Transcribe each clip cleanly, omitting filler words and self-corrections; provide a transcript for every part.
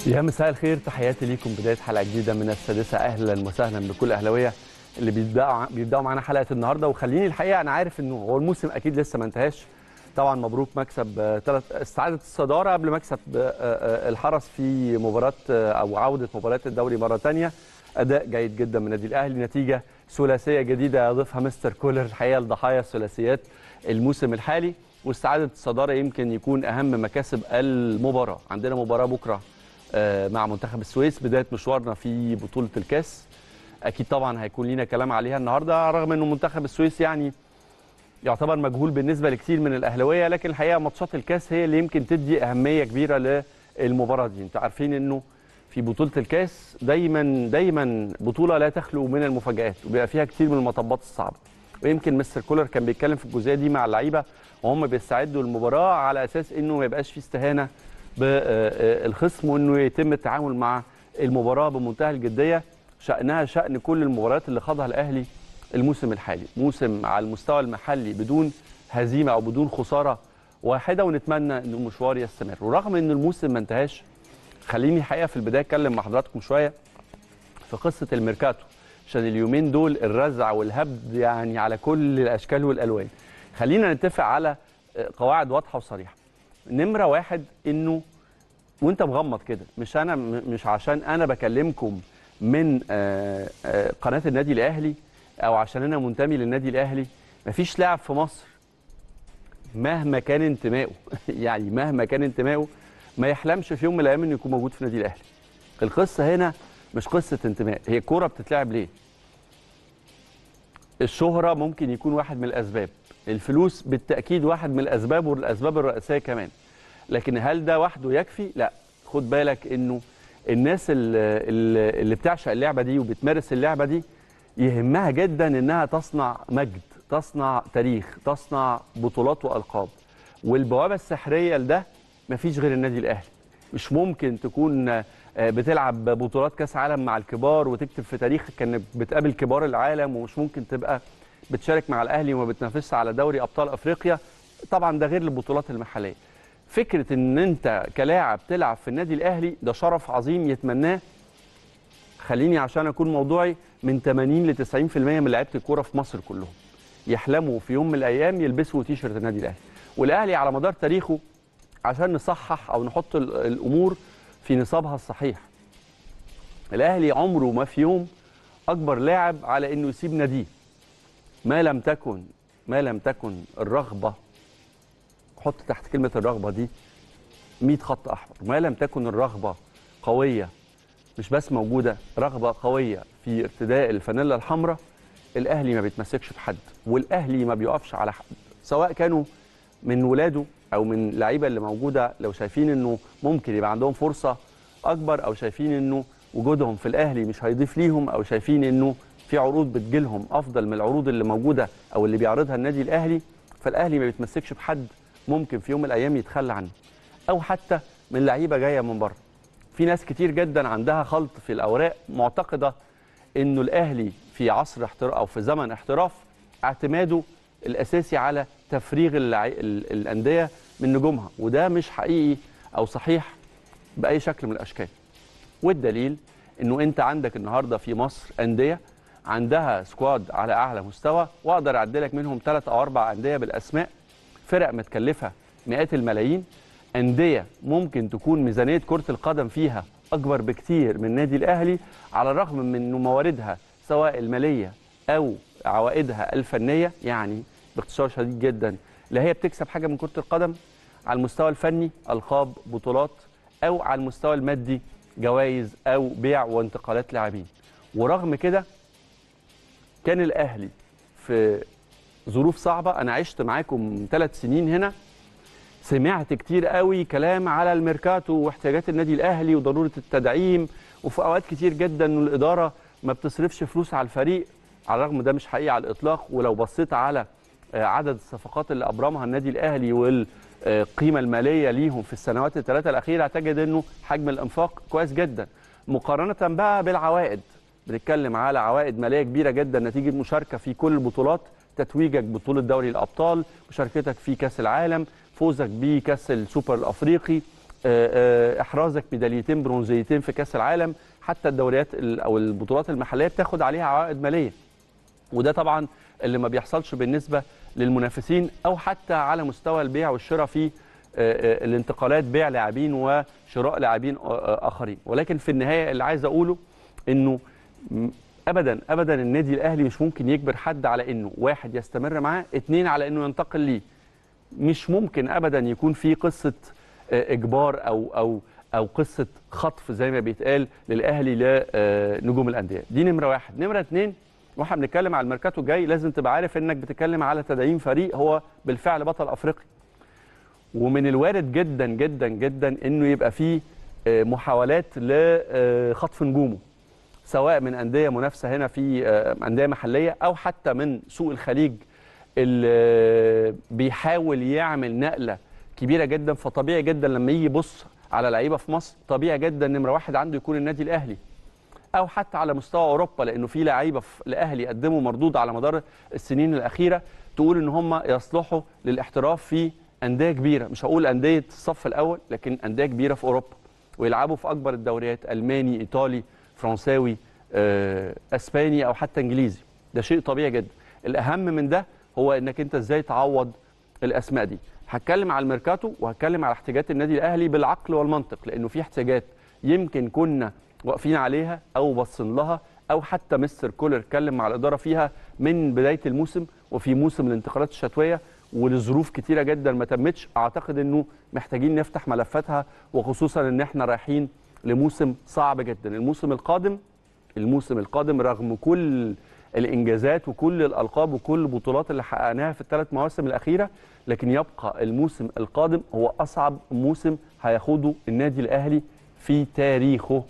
يا مساء الخير، تحياتي ليكم. بدايه حلقه جديده من السادسه. اهلا وسهلا بكل اهلاويه اللي بيبداوا معانا حلقه النهارده. وخليني الحقيقه، انا عارف انه هو الموسم اكيد لسه ما انتهاش. طبعا مبروك مكسب استعاده الصداره قبل مكسب الحرس في مباراه او عوده مباراه الدوري مره ثانيه. اداء جيد جدا من النادي الاهلي، نتيجه ثلاثيه جديده يضيفها مستر كولر الحقيقه لضحايا الثلاثيات الموسم الحالي. واستعاده الصداره يمكن يكون اهم مكاسب المباراه. عندنا مباراه بكره مع منتخب السويس، بدايه مشوارنا في بطوله الكاس. اكيد طبعا هيكون لينا كلام عليها النهارده، رغم انه منتخب السويس يعني يعتبر مجهول بالنسبه لكثير من الاهلاويه، لكن الحقيقه ماتشات الكاس هي اللي يمكن تدي اهميه كبيره للمباراه دي. انتوا عارفين انه في بطوله الكاس دايما بطوله لا تخلو من المفاجات، وبيبقى فيها كثير من المطبات الصعبه. ويمكن مستر كولر كان بيتكلم في الجزئيه دي مع اللعيبه وهم بيستعدوا للمباراه، على اساس انه ما يبقاش في استهانه بالخصم، وانه يتم التعامل مع المباراه بمنتهى الجديه. شأنها شأن كل المباريات اللي خاضها الاهلي الموسم الحالي، موسم على المستوى المحلي بدون هزيمه او بدون خساره واحده، ونتمنى ان المشوار يستمر. ورغم ان الموسم ما انتهاش، خليني الحقيقه في البدايه اتكلم مع حضراتكم شويه في قصه الميركاتو، عشان اليومين دول الرزع والهبد يعني على كل الاشكال والالوان. خلينا نتفق على قواعد واضحه وصريحه. نمره واحد، انه وانت مغمض كده، مش عشان انا بكلمكم من قناه النادي الاهلي او عشان انا منتمي للنادي الاهلي، مفيش لاعب في مصر مهما كان انتمائه يعني مهما كان انتمائه ما يحلمش في يوم من الايام انه يكون موجود في النادي الاهلي. القصه هنا مش قصه انتماء، هي الكوره بتتلعب ليه؟ الشهره ممكن يكون واحد من الاسباب، الفلوس بالتاكيد واحد من الاسباب والاسباب الرئيسيه كمان، لكن هل ده وحده يكفي؟ لا. خد بالك انه الناس اللي بتعشق اللعبه دي وبتمارس اللعبه دي يهمها جدا انها تصنع مجد، تصنع تاريخ، تصنع بطولات والقاب. والبوابه السحريه لده مفيش غير النادي الاهلي. مش ممكن تكون بتلعب بطولات كاس عالم مع الكبار وتكتب في تاريخك انك بتقابل كبار العالم، ومش ممكن تبقى بتشارك مع الاهلي وما بتنافسش على دوري ابطال افريقيا. طبعا ده غير البطولات المحليه. فكره ان انت كلاعب تلعب في النادي الاهلي ده شرف عظيم يتمناه، خليني عشان اكون موضوعي، من 80 ل 90% من لعيبه الكوره في مصر كلهم يحلموا في يوم من الايام يلبسوا تيشيرت النادي الاهلي. والاهلي على مدار تاريخه، عشان نصحح او نحط الامور في نصابها الصحيح، الاهلي عمره ما في يوم اكبر لاعب على انه يسيب ناديه. ما لم تكن الرغبه، حط تحت كلمه الرغبه دي 100 خط احمر، ما لم تكن الرغبه قويه، مش بس موجوده، رغبه قويه في ارتداء الفانيلا الحمراء، الاهلي ما بيتمسكش بحد، والاهلي ما بيقفش على حد، سواء كانوا من ولاده او من اللعيبه اللي موجوده. لو شايفين انه ممكن يبقى عندهم فرصه اكبر، او شايفين انه وجودهم في الاهلي مش هيضيف ليهم، او شايفين انه في عروض بتجيلهم افضل من العروض اللي موجوده او اللي بيعرضها النادي الاهلي، فالاهلي ما بيتمسكش بحد ممكن في يوم من الايام يتخلى عنه، او حتى من لعيبه جايه من بره. في ناس كتير جدا عندها خلط في الاوراق، معتقده انه الاهلي في عصر احتراف او في زمن احتراف اعتماده الاساسي على تفريغ الانديه من نجومها، وده مش حقيقي او صحيح باي شكل من الاشكال. والدليل انه انت عندك النهارده في مصر انديه عندها سكواد على اعلى مستوى، واقدر اعدلك منهم 3 أو 4 انديه بالاسماء، فرق متكلفه مئات الملايين، انديه ممكن تكون ميزانيه كره القدم فيها اكبر بكتير من النادي الاهلي، على الرغم من انه مواردها سواء الماليه او عوائدها الفنيه، يعني باختصار شديد جدا، لا هي بتكسب حاجه من كره القدم على المستوى الفني، القاب، بطولات، او على المستوى المادي، جوائز او بيع وانتقالات لاعبين. ورغم كده كان الاهلي في ظروف صعبه. انا عشت معاكم 3 سنين هنا، سمعت كتير قوي كلام على الميركاتو واحتياجات النادي الاهلي وضروره التدعيم، وفي اوقات كتير جدا ان الاداره ما بتصرفش فلوس على الفريق، على الرغم ده مش حقيقي على الاطلاق. ولو بصيت على عدد الصفقات اللي ابرمها النادي الاهلي والقيمه الماليه ليهم في السنوات الثلاثه الاخيره، هتجد انه حجم الانفاق كويس جدا، مقارنه بقى بالعوائد. بنتكلم على عوائد ماليه كبيره جدا نتيجه مشاركه في كل البطولات، تتويجك ببطوله دوري الابطال، مشاركتك في كاس العالم، فوزك بكاس السوبر الافريقي، احرازك ميداليتين برونزيتين في كاس العالم، حتى الدوريات او البطولات المحليه بتاخد عليها عوائد ماليه، وده طبعا اللي ما بيحصلش بالنسبه للمنافسين او حتى على مستوى البيع والشراء في الانتقالات، بيع لاعبين وشراء لاعبين اخرين. ولكن في النهايه اللي عايز اقوله انه ابدا ابدا النادي الاهلي مش ممكن يجبر حد على انه واحد يستمر معاه، اتنين على انه ينتقل ليه. مش ممكن ابدا يكون في قصه اجبار او قصه خطف زي ما بيتقال للاهلي لنجوم الانديه. دي نمره واحد. نمره اتنين، واحنا بنتكلم على الميركاتو الجاي لازم تبقى عارف انك بتتكلم على تدعيم فريق هو بالفعل بطل افريقيا، ومن الوارد جدا جدا جدا انه يبقى فيه محاولات لخطف نجومه، سواء من انديه منافسه هنا في انديه محليه او حتى من سوق الخليج اللي بيحاول يعمل نقله كبيره جدا. فطبيعي جدا لما يجي يبص على لعيبه في مصر، طبيعي جدا نمره واحد عنده يكون النادي الاهلي، او حتى على مستوى اوروبا، لانه في لعيبه في الاهلي قدموا مردود على مدار السنين الاخيره تقول ان هم يصلحوا للاحتراف في انديه كبيره، مش هقول انديه الصف الاول لكن انديه كبيره في اوروبا، ويلعبوا في اكبر الدوريات، الماني، ايطالي، فرنساوي، اسباني او حتى انجليزي. ده شيء طبيعي جدا. الاهم من ده هو انك انت ازاي تعوض الاسماء دي. هتكلم على الميركاتو وهتكلم على احتياجات النادي الاهلي بالعقل والمنطق، لانه في احتياجات يمكن كنا واقفين عليها او باصين لها، او حتى مستر كولر اتكلم مع الاداره فيها من بدايه الموسم وفي موسم الانتقالات الشتويه، ولظروف كتيره جدا ما تمتش. اعتقد انه محتاجين نفتح ملفاتها، وخصوصا ان احنا رايحين لموسم صعب جدا. الموسم القادم رغم كل الانجازات وكل الالقاب وكل البطولات اللي حققناها في الثلاث مواسم الاخيره، لكن يبقى الموسم القادم هو اصعب موسم هياخده النادي الاهلي في تاريخه.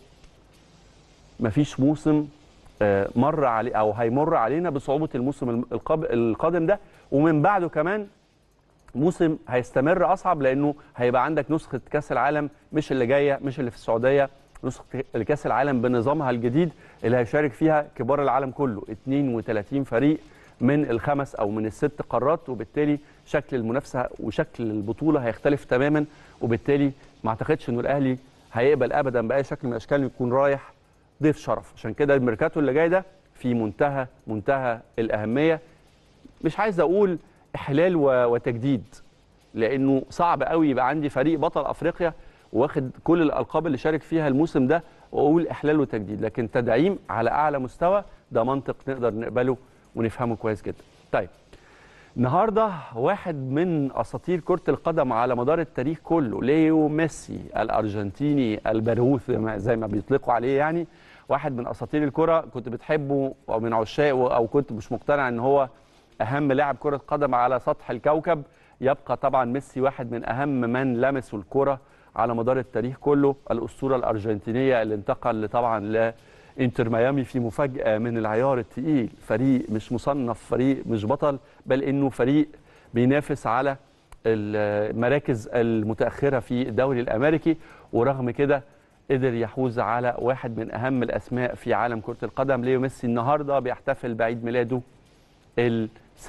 مفيش موسم مر عليه او هيمر علينا بصعوبه الموسم القادم ده، ومن بعده كمان موسم هيستمر اصعب، لانه هيبقى عندك نسخه كاس العالم مش اللي جايه، مش اللي في السعوديه، نسخه كاس العالم بنظامها الجديد اللي هيشارك فيها كبار العالم كله، 32 فريق من الخمس او من الست قارات، وبالتالي شكل المنافسه وشكل البطوله هيختلف تماما، وبالتالي ما اعتقدش انه الاهلي هيقبل ابدا باي شكل من الاشكال يكون رايح ضيف شرف. عشان كده الميركاتو اللي جاي ده في منتهى الاهميه. مش عايز اقول احلال وتجديد، لانه صعب قوي يبقى عندي فريق بطل افريقيا واخد كل الالقاب اللي شارك فيها الموسم ده واقول احلال وتجديد، لكن تدعيم على اعلى مستوى ده منطق نقدر نقبله ونفهمه كويس جدا. طيب، النهارده واحد من اساطير كره القدم على مدار التاريخ كله، ليو ميسي الارجنتيني البرغوث زي ما بيطلقوا عليه، يعني واحد من اساطير الكره، كنت بتحبه او من عشاقه او كنت مش مقتنع ان هو اهم لاعب كره قدم على سطح الكوكب، يبقى طبعا ميسي واحد من اهم من لمسوا الكره على مدار التاريخ كله. الاسطوره الارجنتينيه اللي انتقل طبعا لانتر ميامي في مفاجاه من العيار الثقيل، فريق مش مصنف، فريق مش بطل، بل انه فريق بينافس على المراكز المتاخره في الدوري الامريكي، ورغم كده قدر يحوز على واحد من اهم الاسماء في عالم كره القدم. ليو ميسي النهارده بيحتفل بعيد ميلاده ال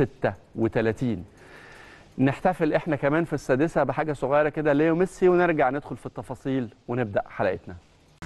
36. نحتفل احنا كمان في السادسة بحاجة صغيرة كده ليو ميسي، ونرجع ندخل في التفاصيل ونبدأ حلقتنا.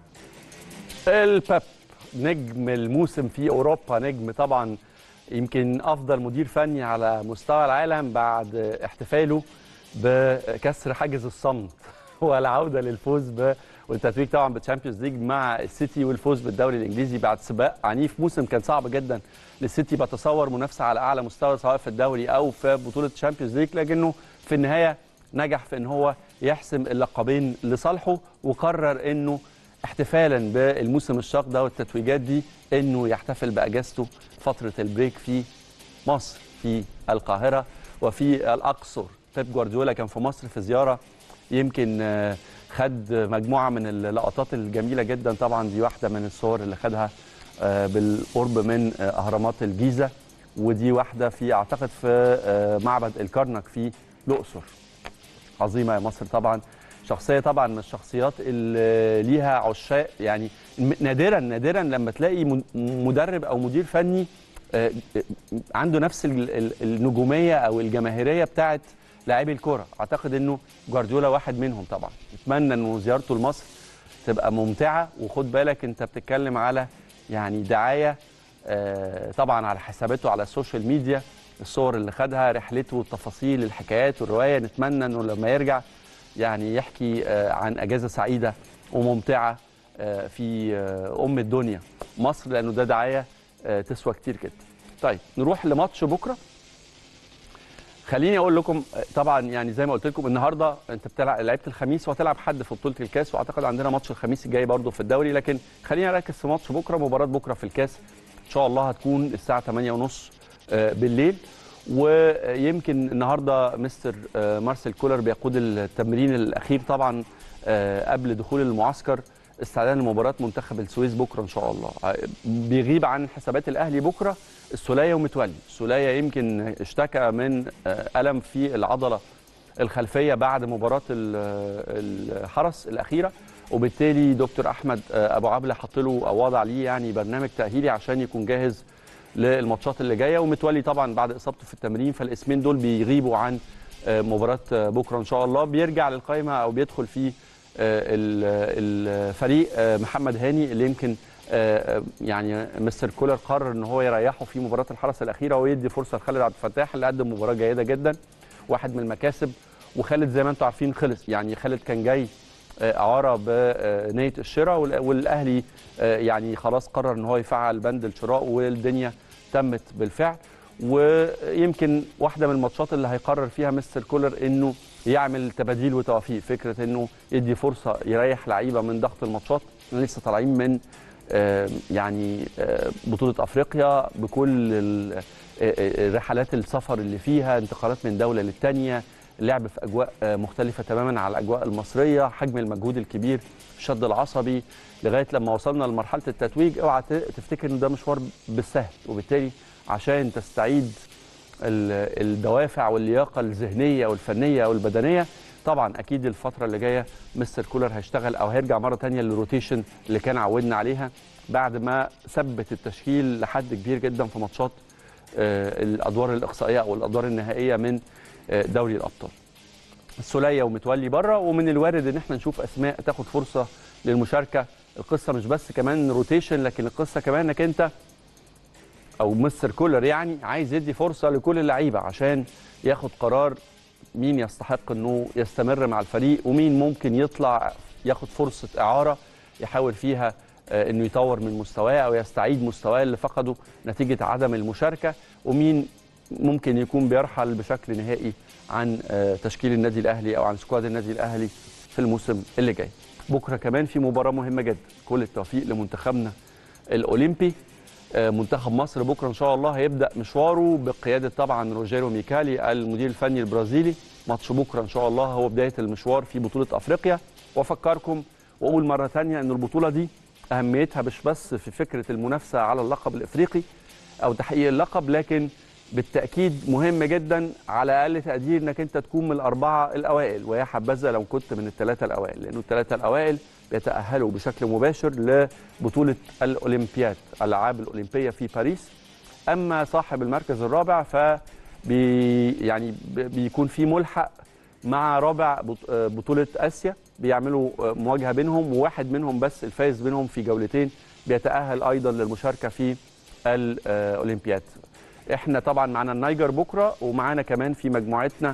البيب نجم الموسم في أوروبا، نجم طبعا يمكن أفضل مدير فني على مستوى العالم بعد احتفاله بكسر حاجز الصمت والعودة للفوز والتتويج طبعا بالتشامبيونز ليج مع السيتي، والفوز بالدوري الانجليزي بعد سباق عنيف. موسم كان صعب جدا للسيتي، بتصور منافسه على اعلى مستوى سواء في الدوري او في بطوله الشامبيونز ليج، لكنه في النهايه نجح في ان هو يحسم اللقبين لصالحه، وقرر انه احتفالا بالموسم الشاق ده والتتويجات دي انه يحتفل باجازته فتره البريك في مصر، في القاهره وفي الاقصر. بيب جوارديولا كان في مصر في زياره، يمكن خد مجموعه من اللقطات الجميله جدا، طبعا دي واحده من الصور اللي خدها بالقرب من اهرامات الجيزه، ودي واحده في اعتقد في معبد الكرنك في الاقصر. عظيمه يا مصر طبعا، شخصيه طبعا من الشخصيات اللي ليها عشاق، يعني نادرا لما تلاقي مدرب او مدير فني عنده نفس النجوميه او الجماهيريه بتاعت لاعبي الكوره. اعتقد انه جوارديولا واحد منهم طبعا. اتمنى انه زيارته لمصر تبقى ممتعه، وخد بالك انت بتتكلم على يعني دعايه طبعا على حساباته على السوشيال ميديا، الصور اللي خدها، رحلته، التفاصيل، الحكايات والروايه. نتمنى انه لما يرجع يعني يحكي عن اجازه سعيده وممتعه في ام الدنيا مصر، لانه ده دعايه تسوى كتير جدا. طيب نروح لماتش بكره. خليني اقول لكم طبعا يعني زي ما قلت لكم النهارده انت بتلعب لعيبه الخميس وهتلعب حد في بطوله الكاس، واعتقد عندنا ماتش الخميس الجاي برده في الدوري، لكن خلينا نركز في ماتش بكره. مباراه بكره في الكاس ان شاء الله هتكون الساعه 8:30 بالليل. ويمكن النهارده مستر مارسيل كولر بيقود التمرين الاخير طبعا قبل دخول المعسكر استعدادا لمباراه منتخب السويس بكره ان شاء الله. بيغيب عن حسابات الاهلي بكره السوليه ومتولي. السوليه يمكن اشتكى من الم في العضله الخلفيه بعد مباراه الحرس الاخيره، وبالتالي دكتور احمد ابو عبله حط له او وضع ليه يعني برنامج تاهيلي عشان يكون جاهز للماتشات اللي جايه. ومتولي طبعا بعد اصابته في التمرين، فالاسمين دول بيغيبوا عن مباراه بكره ان شاء الله. بيرجع للقائمه او بيدخل في الفريق محمد هاني اللي يمكن يعني مستر كولر قرر ان هو يريحه في مباراه الحرس الاخيره ويدي فرصه لخالد عبد الفتاح اللي قدم مباراه جيده جدا، واحد من المكاسب. وخالد زي ما انتم عارفين خلص، يعني خالد كان جاي اعاره بنيه الشراء، والاهلي يعني خلاص قرر ان هو يفعل بند الشراء والدنيا تمت بالفعل. ويمكن واحده من الماتشات اللي هيقرر فيها مستر كولر انه يعمل تباديل وتوافيق، فكره انه يدي فرصه يريح لعيبه من ضغط الماتشات. لسه طالعين من يعني بطوله افريقيا بكل رحلات السفر اللي فيها، انتقالات من دوله للثانيه، اللعب في اجواء مختلفه تماما على الاجواء المصريه، حجم المجهود الكبير، الشد العصبي لغايه لما وصلنا لمرحله التتويج. اوعى تفتكر ان ده مشوار بالسهل، وبالتالي عشان تستعيد الدوافع واللياقه الذهنيه والفنيه والبدنيه طبعا اكيد الفتره اللي جايه مستر كولر هيشتغل او هيرجع مره ثانيه للروتيشن اللي كان عودنا عليها بعد ما ثبت التشكيل لحد كبير جدا في ماتشات الادوار الاقصائيه او الادوار النهائيه من دوري الابطال. السوليه ومتولي بره، ومن الوارد ان احنا نشوف اسماء تاخد فرصه للمشاركه. القصه مش بس كمان روتيشن، لكن القصه كمان انك انت او مستر كولر يعني عايز يدي فرصه لكل اللعيبه عشان ياخد قرار مين يستحق انه يستمر مع الفريق، ومين ممكن يطلع ياخد فرصه اعاره يحاول فيها انه يطور من مستواه او يستعيد مستواه اللي فقده نتيجه عدم المشاركه، ومين ممكن يكون بيرحل بشكل نهائي عن تشكيل النادي الاهلي او عن سكواد النادي الاهلي في الموسم اللي جاي. بكره كمان في مباراه مهمه جدا، كل التوفيق لمنتخبنا الاولمبي. منتخب مصر بكره ان شاء الله هيبدا مشواره بقياده طبعا روجيرو ميكالي المدير الفني البرازيلي. ماتش بكره ان شاء الله هو بدايه المشوار في بطوله افريقيا. وافكركم واقول مره ثانيه ان البطوله دي اهميتها مش بس في فكره المنافسه على اللقب الافريقي او تحقيق اللقب، لكن بالتاكيد مهم جدا على اقل تقدير انك انت تكون من الاربعه الاوائل، ويا حبذا لو كنت من الثلاثه الاوائل، لانه الثلاثه الاوائل بيتاهلوا بشكل مباشر لبطوله الاولمبياد الالعاب الاولمبيه في باريس. اما صاحب المركز الرابع يعني بيكون في ملحق مع رابع بطوله اسيا، بيعملوا مواجهه بينهم، وواحد منهم بس الفائز بينهم في جولتين بيتاهل ايضا للمشاركه في الاولمبياد. احنا طبعا معانا النيجر بكره، ومعانا كمان في مجموعتنا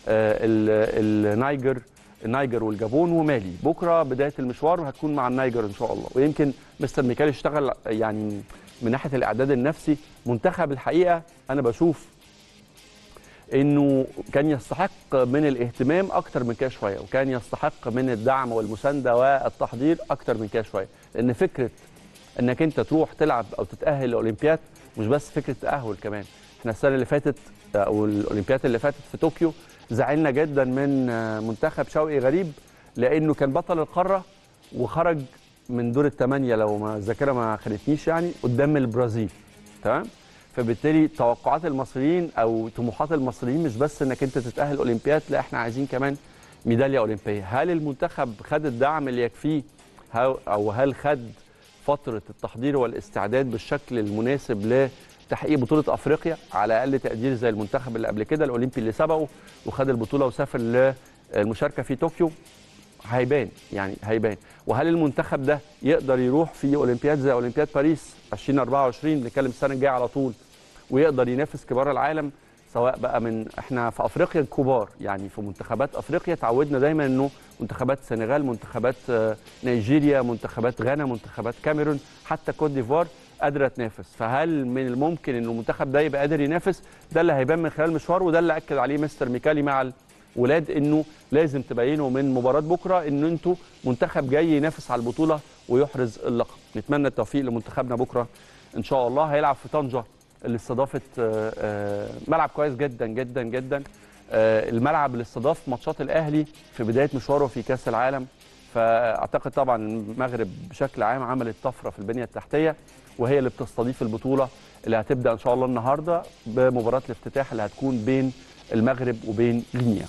النيجر والجابون ومالي. بكره بدايه المشوار وهتكون مع النيجر ان شاء الله. ويمكن مستر ميكالي اشتغل يعني من ناحيه الاعداد النفسي. منتخب الحقيقه انا بشوف انه كان يستحق من الاهتمام اكتر من كده شويه، وكان يستحق من الدعم والمسانده والتحضير اكتر من كده شويه، لان فكره انك انت تروح تلعب او تتاهل لاولمبياد مش بس فكره تاهل كمان. احنا السنه اللي فاتت او الاولمبياد اللي فاتت في طوكيو زعلنا جدا من منتخب شوقي غريب لانه كان بطل القاره وخرج من دور الثمانيه لو ما الذاكره ما خانتنيش يعني قدام البرازيل. تمام؟ فبالتالي توقعات المصريين او طموحات المصريين مش بس انك انت تتاهل اولمبياد، لا احنا عايزين كمان ميداليه اولمبيه. هل المنتخب خد الدعم اللي يكفيه او هل خد فتره التحضير والاستعداد بالشكل المناسب تحقيق بطوله افريقيا على اقل تقدير زي المنتخب اللي قبل كده الاولمبي اللي سبقه وخد البطوله وسافر للمشاركه في طوكيو. هيبان. وهل المنتخب ده يقدر يروح في اولمبياد زي اولمبياد باريس 2024 بنتكلم السنه الجايه على طول ويقدر ينافس كبار العالم، سواء بقى من احنا في افريقيا الكبار، يعني في منتخبات افريقيا تعودنا دايما انه منتخبات السنغال، منتخبات نيجيريا، منتخبات غانا، منتخبات كاميرون، حتى كوت ديفوار قادره تنافس. فهل من الممكن انه المنتخب ده يبقى قادر ينافس؟ ده اللي هيبان من خلال المشوار، وده اللي اكد عليه مستر ميكالي مع الولاد، انه لازم تبينوا من مباراه بكره ان انتوا منتخب جاي ينافس على البطوله ويحرز اللقب. نتمنى التوفيق لمنتخبنا بكره ان شاء الله. هيلعب في طنجه اللي استضافت ملعب كويس جدا جدا جدا، الملعب اللي استضاف ماتشات الاهلي في بدايه مشواره في كاس العالم. فاعتقد طبعا المغرب بشكل عام عملت طفره في البنيه التحتيه، وهي اللي بتستضيف البطوله اللي هتبدا ان شاء الله النهارده بمباراه الافتتاح اللي هتكون بين المغرب وبين غينيا.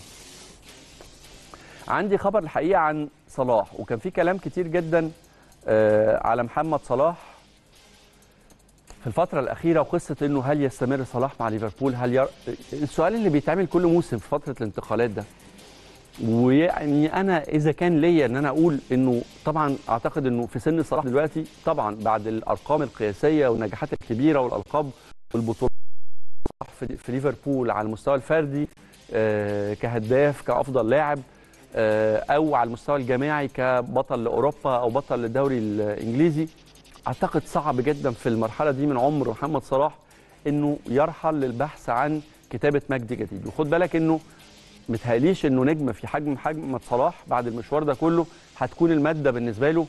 عندي خبر الحقيقه عن صلاح، وكان في كلام كتير جدا على محمد صلاح في الفترة الأخيرة، وقصة إنه هل يستمر صلاح مع ليفربول؟ السؤال اللي بيتعمل كل موسم في فترة الانتقالات ده. ويعني أنا إذا كان ليا إن أنا أقول إنه طبعا أعتقد إنه في سن صلاح دلوقتي طبعا بعد الأرقام القياسية والنجاحات الكبيرة والألقاب والبطولات في ليفربول على المستوى الفردي كهداف كأفضل لاعب، أو على المستوى الجماعي كبطل لأوروبا أو بطل للدوري الإنجليزي، اعتقد صعب جدا في المرحله دي من عمر محمد صلاح انه يرحل للبحث عن كتابه مجد جديد. وخد بالك انه متهيأليش انه نجم في حجم محمد صلاح بعد المشوار ده كله هتكون الماده بالنسبه له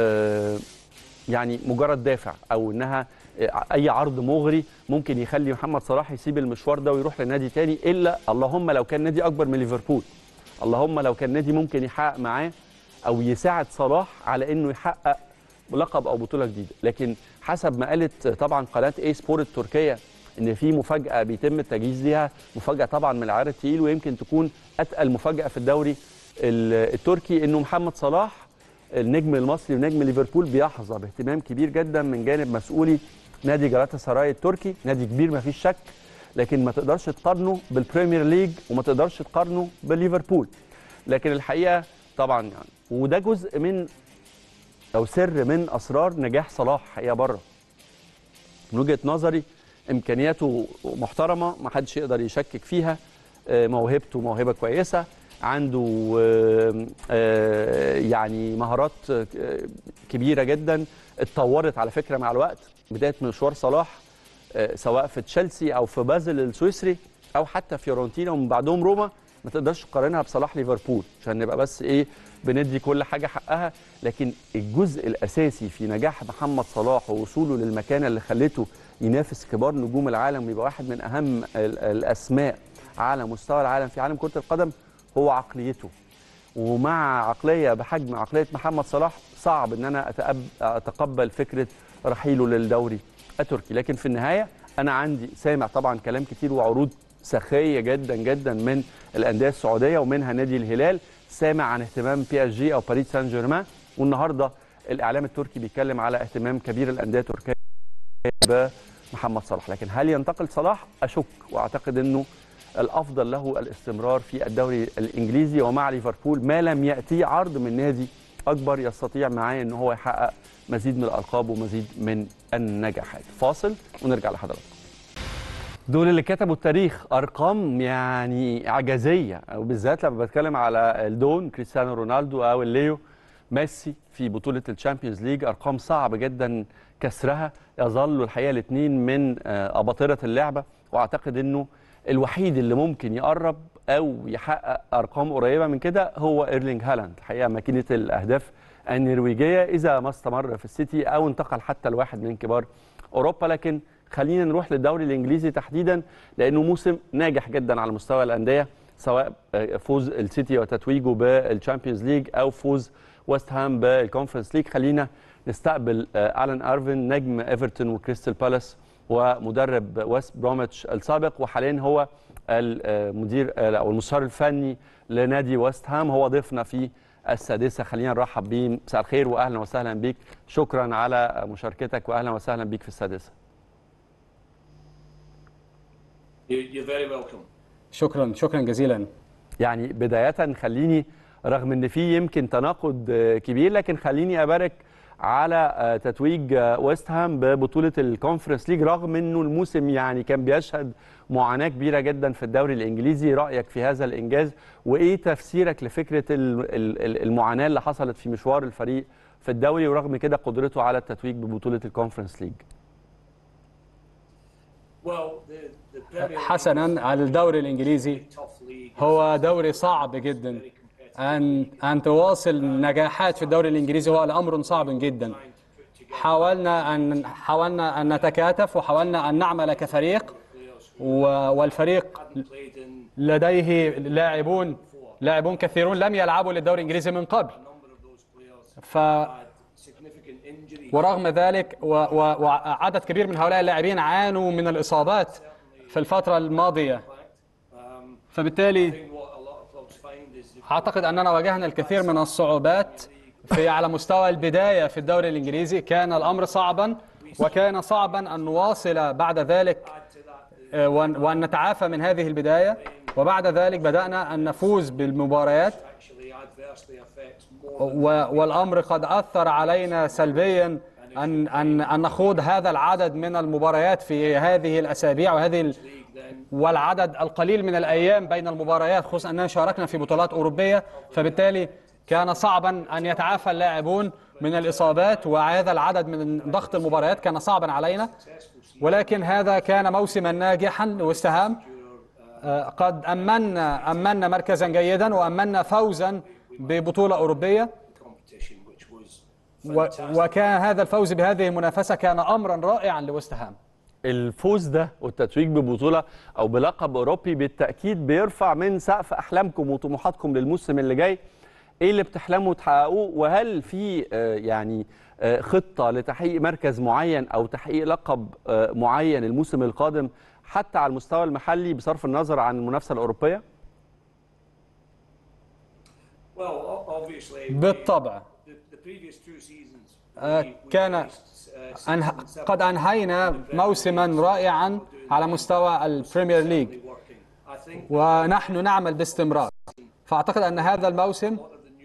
يعني مجرد دافع، او انها اي عرض مغري ممكن يخلي محمد صلاح يسيب المشوار ده ويروح لنادي تاني، الا اللهم لو كان نادي اكبر من ليفربول، اللهم لو كان نادي ممكن يحقق معاه او يساعد صلاح على انه يحقق لقب او بطوله جديده. لكن حسب ما قالت طبعا قناه اي سبورت التركيه ان في مفاجاه بيتم التجهيز ليها، مفاجاه طبعا من العيار الثقيل ويمكن تكون اتقل مفاجاه في الدوري التركي، انه محمد صلاح النجم المصري ونجم ليفربول بيحظى باهتمام كبير جدا من جانب مسؤولي نادي جالاتا سراي التركي. نادي كبير ما فيش شك، لكن ما تقدرش تقارنه بالبريمير ليج وما تقدرش تقارنه بليفربول. لكن الحقيقه طبعا يعني وده جزء من أو سر من أسرار نجاح صلاح حقيقة بره. من وجهة نظري إمكانياته محترمة ما حدش يقدر يشكك فيها، موهبته موهبة كويسة، عنده يعني مهارات كبيرة جدا اتطورت على فكرة مع الوقت. بداية مشوار صلاح سواء في تشيلسي أو في بازل السويسري أو حتى فيورنتينا ومن بعدهم روما، ما تقدرش تقارنها بصلاح ليفربول عشان نبقى بس بندي كل حاجة حقها. لكن الجزء الأساسي في نجاح محمد صلاح ووصوله للمكانة اللي خلته ينافس كبار نجوم العالم ويبقى واحد من أهم الأسماء على مستوى العالم في عالم كرة القدم هو عقليته. ومع عقلية بحجم عقلية محمد صلاح صعب أن أنا أتقبل فكرة رحيله للدوري التركي. لكن في النهاية أنا عندي سامع طبعا كلام كتير وعروض سخية جدا جدا من الأندية السعودية ومنها نادي الهلال، سامع عن اهتمام PSG أو باريس سان جيرمان، والنهارده الإعلام التركي بيتكلم على اهتمام كبير الأندية التركية بمحمد صلاح. لكن هل ينتقل صلاح؟ أشك، وأعتقد أنه الأفضل له الاستمرار في الدوري الإنجليزي ومع ليفربول ما لم يأتي عرض من نادي أكبر يستطيع معاه أنه هو يحقق مزيد من الألقاب ومزيد من النجاحات. فاصل ونرجع لحضراتكم. دول اللي كتبوا التاريخ، ارقام يعني اعجازيه، وبالذات لما بتكلم على الدون كريستيانو رونالدو او الليو ميسي في بطوله الشامبيونز ليج، ارقام صعب جدا كسرها. يظلوا الحقيقه الاثنين من اباطره اللعبه، واعتقد انه الوحيد اللي ممكن يقرب او يحقق ارقام قريبه من كده هو ايرلينج هالاند. الحقيقه ماكينه الاهداف النرويجيه اذا ما استمر في السيتي او انتقل حتى لواحد من كبار اوروبا. لكن خلينا نروح للدوري الانجليزي تحديدا لانه موسم ناجح جدا على مستوى الانديه، سواء فوز السيتي وتتويجه بالشامبيونز ليج او فوز ويست هام بالكونفرنس ليج. خلينا نستقبل الان ايرفين نجم ايفرتون وكريستال بالاس ومدرب ويست بروميتش السابق، وحاليا هو المدير او المستشار الفني لنادي ويست هام، هو ضيفنا في السادسه. خلينا نرحب بيه. مساء الخير واهلا وسهلا بيك، شكرا على مشاركتك واهلا وسهلا بيك في السادسه. You're very welcome. شكرا جزيلا. يعني بداية خليني، رغم ان في يمكن تناقض كبير، لكن خليني ابارك على تتويج ويست هام ببطولة الكونفرنس ليج، رغم انه الموسم يعني كان بيشهد معاناة كبيرة جدا في الدوري الانجليزي. رأيك في هذا الانجاز، وايه تفسيرك لفكرة المعاناة اللي حصلت في مشوار الفريق في الدوري، ورغم كده قدرته على التتويج ببطولة الكونفرنس ليج؟ حسنا، على الدوري الإنجليزي هو دوري صعب جدا. أن تواصل نجاحات في الدوري الإنجليزي هو الأمر صعب جدا. حاولنا أن نتكاتف، وحاولنا أن نعمل كفريق، والفريق لديه لاعبون كثيرون لم يلعبوا للدوري الإنجليزي من قبل. ورغم ذلك وعدد كبير من هؤلاء اللاعبين عانوا من الإصابات في الفترة الماضية. فبالتالي أعتقد أننا واجهنا الكثير من الصعوبات على مستوى البداية في الدوري الإنجليزي. كان الأمر صعبا، وكان صعبا أن نواصل بعد ذلك وأن نتعافى من هذه البداية. وبعد ذلك بدأنا أن نفوز بالمباريات، والأمر قد أثر علينا سلبيا أن نخوض هذا العدد من المباريات في هذه الأسابيع والعدد القليل من الأيام بين المباريات، خصوصا أننا شاركنا في بطولات أوروبية. فبالتالي كان صعبا أن يتعافى اللاعبون من الإصابات، وهذا العدد من ضغط المباريات كان صعبا علينا. ولكن هذا كان موسما ناجحا لويست هام. قد أمنا مركزا جيدا، وأمنا فوزا ببطولة أوروبية، وكان هذا الفوز بهذه المنافسة كان أمرا رائعا لويست هام. الفوز ده والتتويج ببطولة أو بلقب أوروبي بالتأكيد بيرفع من سقف أحلامكم وطموحاتكم للموسم اللي جاي. إيه اللي بتحلموا تحققوه؟ وهل في خطة لتحقيق مركز معين أو تحقيق لقب معين الموسم القادم حتى على المستوى المحلي بصرف النظر عن المنافسة الأوروبية؟ بالطبع قد أنهينا موسما رائعا على مستوى البريمير ليج، ونحن نعمل باستمرار. فأعتقد أن هذا الموسم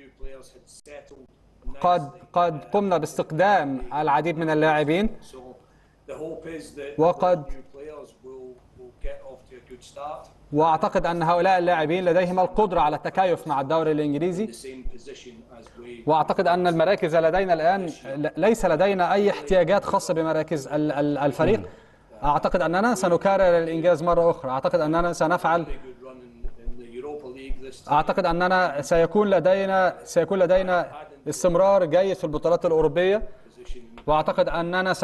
قد قمنا باستقدام العديد من اللاعبين، وأعتقد أن هؤلاء اللاعبين لديهم القدرة على التكيف مع الدوري الإنجليزي. وأعتقد أن المراكز لدينا الآن ليس لدينا أي احتياجات خاصة بمراكز الفريق. أعتقد أننا سنكرر الإنجاز مرة أخرى. أعتقد أننا سنفعل. أعتقد أننا سيكون لدينا استمرار جيد في البطولات الأوروبية. وأعتقد أننا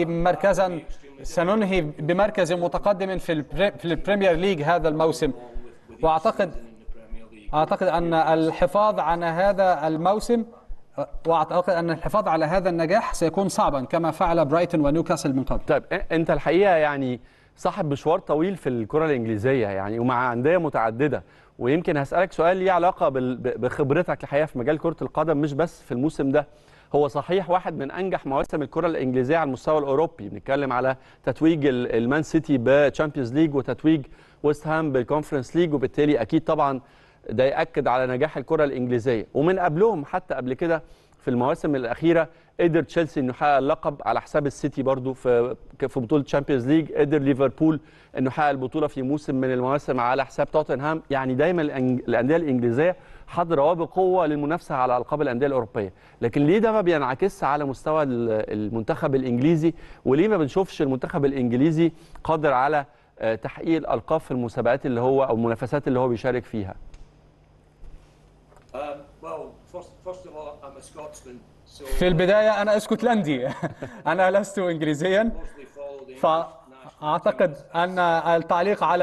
سننهي بمركز متقدم في البريمير ليج هذا الموسم. وأعتقد أن الحفاظ على هذا الموسم، وأعتقد أن الحفاظ على هذا النجاح سيكون صعبا كما فعل برايتون ونيوكاسل من قبل. طيب أنت الحقيقة يعني صاحب مشوار طويل في الكرة الإنجليزية يعني، ومع أندية متعددة، ويمكن هسألك سؤال ليه علاقة بخبرتك الحقيقة في مجال كرة القدم مش بس في الموسم ده. هو صحيح واحد من أنجح مواسم الكرة الإنجليزية على المستوى الأوروبي، بنتكلم على تتويج المان سيتي بالتشامبيونز ليج وتتويج ويست هام بالكونفرنس ليج، وبالتالي أكيد طبعا ده يأكد على نجاح الكرة الإنجليزية. ومن قبلهم حتى قبل كده في المواسم الأخيرة قدر تشيلسي إنه يحقق اللقب على حساب السيتي برضو في بطولة تشامبيونز ليج، قدر ليفربول إنه يحقق البطولة في موسم من المواسم على حساب توتنهام. يعني دايما الأندية الإنجليزية حاضرة وبقوة للمنافسة على ألقاب الأندية الأوروبية. لكن ليه ده ما بينعكسش على مستوى المنتخب الإنجليزي؟ وليه ما بنشوفش المنتخب الإنجليزي قادر على تحقيق الألقاب في المسابقات اللي هو أو المنافسات اللي هو بيشارك فيها؟ في البداية أنا اسكتلندي أنا لست إنجليزيا، فأعتقد أن التعليق على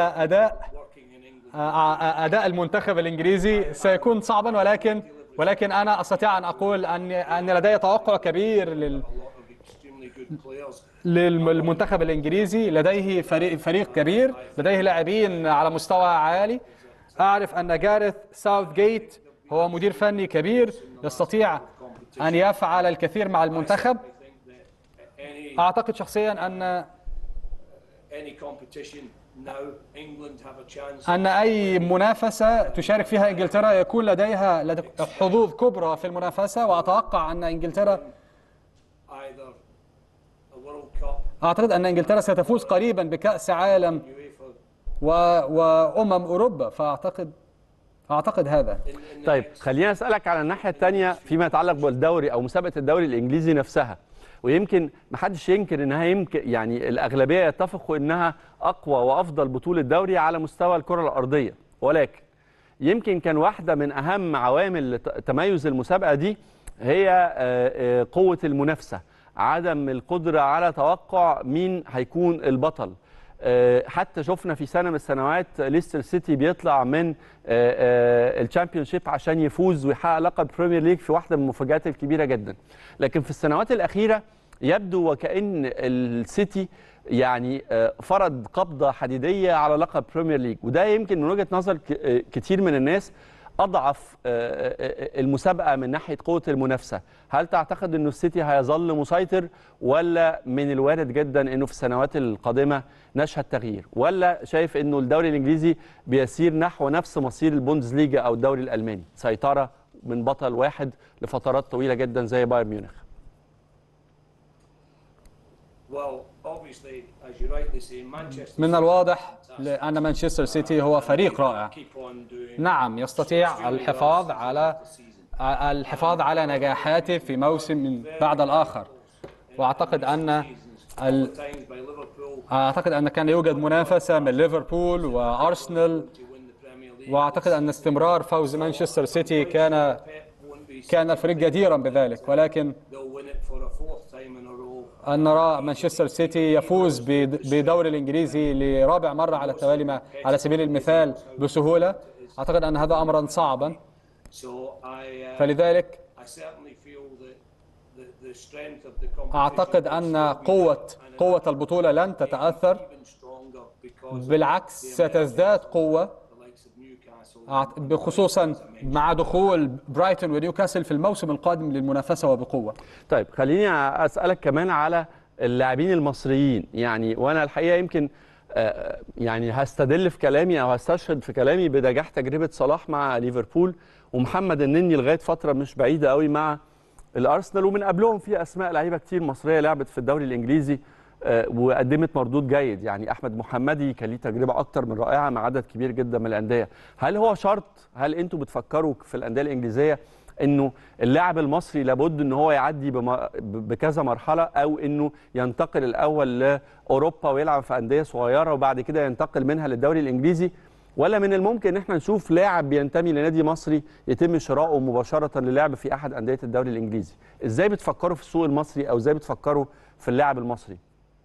أداء المنتخب الإنجليزي سيكون صعبا، ولكن أنا أستطيع أن أقول أن لدي توقع كبير للمنتخب الإنجليزي. لديه فريق كبير، لديه لاعبين على مستوى عالي. أعرف أن جاريث ساوثغيت هو مدير فني كبير يستطيع أن يفعل الكثير مع المنتخب. أعتقد شخصيا أن أي منافسة تشارك فيها إنجلترا يكون لديها حظوظ كبرى في المنافسة، وأتوقع أن إنجلترا أعتقد أن إنجلترا ستفوز قريبا بكأس عالم وأمم أوروبا، أعتقد هذا. طيب خلينا أسألك على الناحية الثانية فيما يتعلق بالدوري أو مسابقة الدوري الإنجليزي نفسها، ويمكن ما حدش ينكر انها يمكن يعني الاغلبيه يتفقوا انها اقوى وافضل بطوله دوري على مستوى الكره الارضيه، ولكن يمكن كان واحده من اهم عوامل تميز المسابقه دي هي قوه المنافسه، عدم القدره على توقع مين هيكون البطل. حتى شفنا في سنه من السنوات ليستر سيتي بيطلع من الشامبيونشيب عشان يفوز ويحقق لقب بريمير ليج في واحده من المفاجآت الكبيره جدا. لكن في السنوات الاخيره يبدو وكأن السيتي يعني فرض قبضه حديديه على لقب بريمير ليج، وده يمكن من وجهه نظر كتير من الناس اضعف المسابقه من ناحيه قوه المنافسه. هل تعتقد انه السيتي هيظل مسيطر، ولا من الوارد جدا انه في السنوات القادمه نشهد تغيير، ولا شايف انه الدوري الانجليزي بيسير نحو نفس مصير البوندسليجا او الدوري الالماني، سيطره من بطل واحد لفترات طويله جدا زي بايرن ميونخ؟ من الواضح أن مانشستر سيتي هو فريق رائع، نعم يستطيع الحفاظ على نجاحاته في موسم بعد الآخر، وأعتقد أن كان يوجد منافسة من ليفربول وأرسنال، وأعتقد أن استمرار فوز مانشستر سيتي كان الفريق جديرا بذلك، ولكن أن نرى مانشستر سيتي يفوز بدوري الإنجليزي لرابع مرة على التوالي على سبيل المثال بسهولة، أعتقد أن هذا أمرا صعبا. فلذلك أعتقد أن قوة البطولة لن تتأثر، بالعكس ستزداد قوة، خصوصا مع دخول برايتون ونيوكاسل في الموسم القادم للمنافسة وبقوة. طيب خليني أسألك كمان على اللاعبين المصريين، يعني وأنا الحقيقة يمكن يعني هستدل في كلامي أو هستشهد في كلامي بنجاح تجربة صلاح مع ليفربول، ومحمد النني لغاية فترة مش بعيدة قوي مع الأرسنال، ومن قبلهم في أسماء لعيبة كتير مصرية لعبت في الدوري الإنجليزي وقدمت مردود جيد. يعني أحمد محمدي كان ليه تجربة أكتر من رائعة مع عدد كبير جدا من الأندية. هل هو شرط، هل أنتوا بتفكروا في الأندية الإنجليزية إنه اللاعب المصري لابد إن هو يعدي بكذا مرحلة، أو إنه ينتقل الأول لأوروبا ويلعب في أندية صغيرة وبعد كده ينتقل منها للدوري الإنجليزي، ولا من الممكن إن احنا نشوف لاعب بينتمي لنادي مصري يتم شراؤه مباشرة للعب في أحد أندية الدوري الإنجليزي؟ إزاي بتفكروا في السوق المصري أو إزاي بتفكروا في اللاعب المصري؟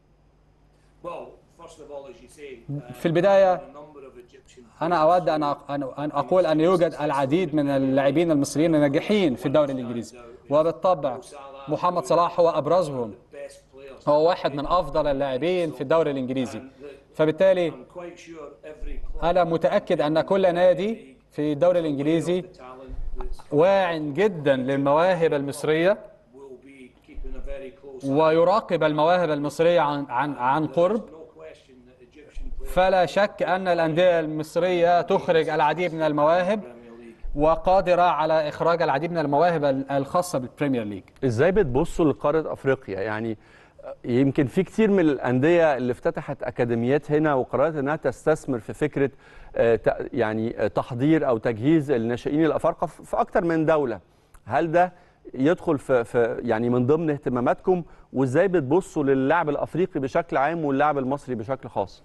في البداية أنا أود أن أقول أن يوجد العديد من اللاعبين المصريين الناجحين في الدوري الإنجليزي، وبالطبع محمد صلاح هو أبرزهم، هو واحد من أفضل اللاعبين في الدوري الإنجليزي. فبالتالي أنا متأكد أن كل نادي في الدوري الإنجليزي واع جدا للمواهب المصرية ويراقب المواهب المصرية عن قرب. فلا شك أن الأندية المصرية تخرج العديد من المواهب وقادرة على إخراج العديد من المواهب الخاصة بالبريمير ليج. إزاي بتبصوا لقارة أفريقيا؟ يعني يمكن في كتير من الأندية اللي افتتحت أكاديميات هنا وقررت أنها تستثمر في فكرة يعني تحضير أو تجهيز الناشئين الأفارقة في أكتر من دولة. هل ده يدخل في يعني من ضمن اهتماماتكم؟ وإزاي بتبصوا للاعب الأفريقي بشكل عام واللاعب المصري بشكل خاص؟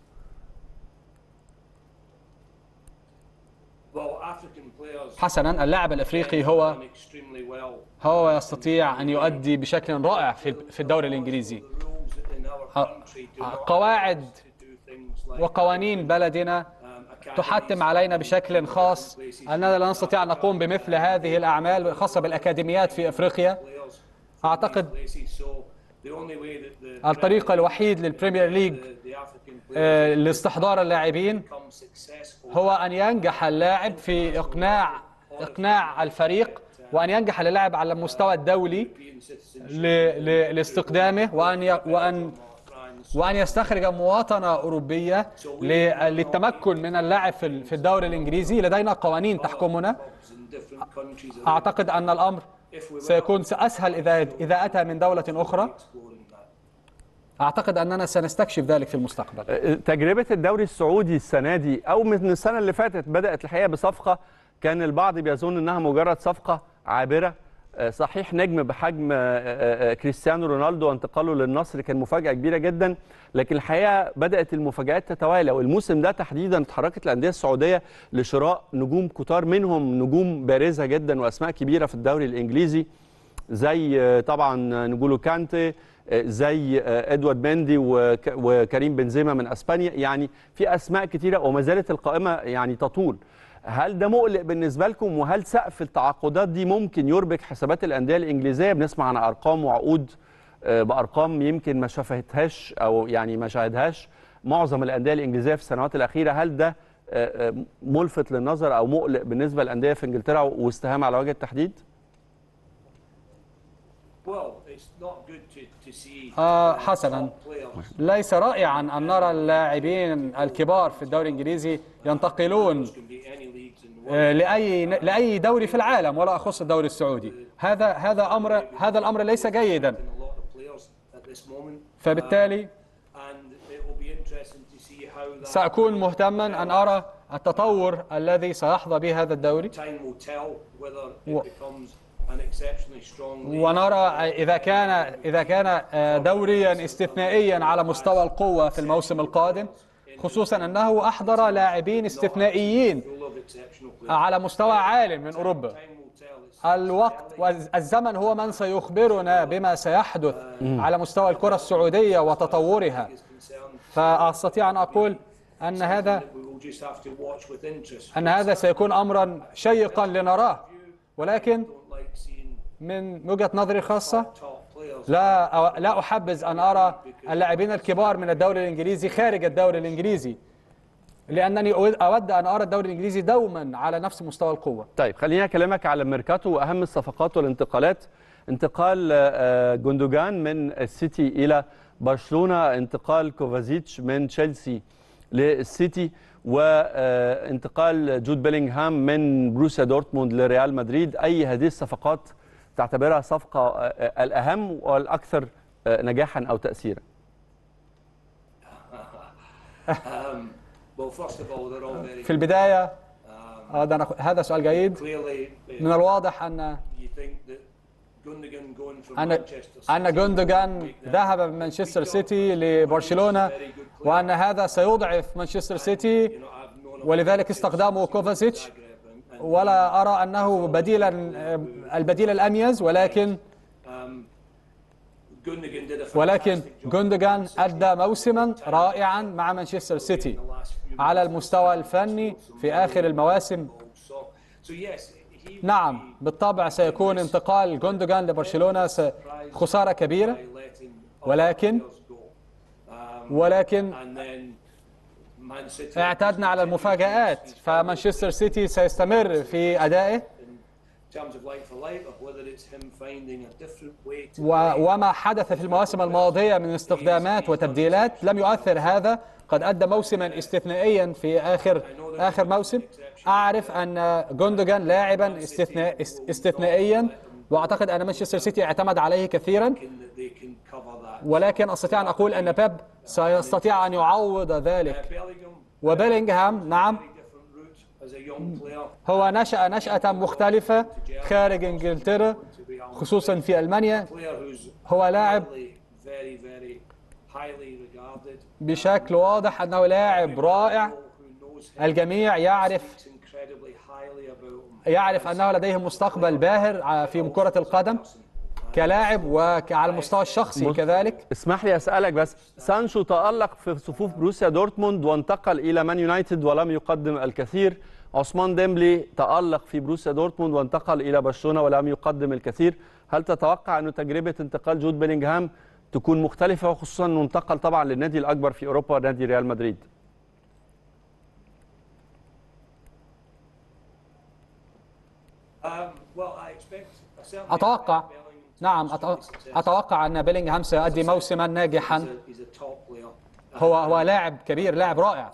حسنا، اللاعب الأفريقي هو يستطيع أن يؤدي بشكل رائع في الدوري الإنجليزي. قواعد وقوانين بلدنا تحتم علينا بشكل خاص أننا لا نستطيع أن نقوم بمثل هذه الأعمال الخاصة بالأكاديميات في أفريقيا. أعتقد الطريقة الوحيد للبريمير ليج لاستحضار اللاعبين هو أن ينجح اللاعب في إقناع الفريق، وأن ينجح اللاعب على المستوى الدولي لاستقدامه، وأن يستخرج مواطنة أوروبية للتمكن من اللعب في الدوري الإنجليزي. لدينا قوانين تحكمنا. أعتقد أن الأمر سيكون أسهل إذا أتى من دولة أخرى. أعتقد أننا سنستكشف ذلك في المستقبل. تجربة الدوري السعودي السنة دي أو من السنة اللي فاتت بدأت الحقيقة بصفقة كان البعض بيظن أنها مجرد صفقة عابرة. صحيح نجم بحجم كريستيانو رونالدو وانتقاله للنصر كان مفاجأة كبيرة جدا، لكن الحقيقة بدأت المفاجآت تتوالى، والموسم ده تحديدا اتحركت الأندية السعودية لشراء نجوم كتار، منهم نجوم بارزة جدا وأسماء كبيرة في الدوري الإنجليزي زي طبعا نجولو كانتي، زي ادوارد مندي وكريم بنزيما من اسبانيا. يعني في اسماء كتيره وما زالت القائمه يعني تطول. هل ده مقلق بالنسبه لكم؟ وهل سقف التعاقدات دي ممكن يربك حسابات الانديه الانجليزيه؟ بنسمع عن ارقام وعقود بارقام يمكن ما شافتهاش او يعني ما شاهدهاش معظم الانديه الانجليزيه في السنوات الاخيره. هل ده ملفت للنظر او مقلق بالنسبه للانديه في انجلترا واستهام على وجه التحديد؟ حسنا، ليس رائعا أن نرى اللاعبين الكبار في الدوري الإنجليزي ينتقلون لأي دوري في العالم ولا أخص الدوري السعودي. هذا الأمر ليس جيدا. فبالتالي سأكون مهتما أن أرى التطور الذي سيحظى به هذا الدوري، ونرى إذا كان دوريا استثنائيا على مستوى القوة في الموسم القادم، خصوصا أنه أحضر لاعبين استثنائيين على مستوى عال من أوروبا. الوقت والزمن هو من سيخبرنا بما سيحدث على مستوى الكرة السعودية وتطورها. فأستطيع أن أقول أن هذا سيكون أمرا شيقا لنراه، ولكن من وجهة نظري الخاصة لا أحبذ أن أرى اللاعبين الكبار من الدوري الإنجليزي خارج الدوري الإنجليزي، لأنني أود أن أرى الدوري الإنجليزي دوما على نفس مستوى القوة. طيب خليني أكلمك على الميركاتو وأهم الصفقات والانتقالات. انتقال جوندوجان من السيتي إلى برشلونة، انتقال كوفازيتش من تشيلسي للسيتي، وانتقال جود بيلينغهام من بروسيا دورتموند لريال مدريد. أي هذه الصفقات تعتبرها صفقة الأهم والأكثر نجاحا أو تأثيرا؟ في البداية هذا سؤال جيد. من الواضح أن جوندوجان ذهب من مانشستر سيتي لبرشلونة، وأن هذا سيضعف مانشستر سيتي، ولذلك استخدامه كوفازيتش. ولا أرى أنه البديل الأميز، ولكن جوندوجان أدى موسما رائعا مع مانشستر سيتي على المستوى الفني في آخر المواسم. نعم بالطبع سيكون انتقال جوندوجان لبرشلونة خسارة كبيرة، ولكن اعتدنا على المفاجآت، فمانشستر سيتي سيستمر في أدائه، وما حدث في المواسم الماضية من استخدامات وتبديلات لم يؤثر. هذا قد أدى موسما استثنائيا في آخر موسم. أعرف أن جوندوجان لاعبا استثنائيا، وأعتقد أن مانشستر سيتي اعتمد عليه كثيرا، ولكن أستطيع أن أقول أن بيب سيستطيع أن يعوض ذلك. وبيلينغهام نعم هو نشأ نشأة مختلفة خارج إنجلترا، خصوصا في ألمانيا. هو لاعب بشكل واضح أنه لاعب رائع. الجميع يعرف أنه لديه مستقبل باهر في كرة القدم كلاعب وعلى المستوى الشخصي كذلك. اسمح لي أسألك بس، سانشو تألق في صفوف بروسيا دورتموند وانتقل إلى مان يونايتد ولم يقدم الكثير. عثمان ديمبلي تألق في بروسيا دورتموند وانتقل إلى برشلونة ولم يقدم الكثير. هل تتوقع أن تجربة انتقال جود بيلينغهام تكون مختلفة، وخصوصا أنه انتقل طبعا للنادي الأكبر في أوروبا نادي ريال مدريد؟ أتوقع نعم، أتوقع أن بيلينغهام سيؤدي موسما ناجحا. هو لاعب كبير، لاعب رائع،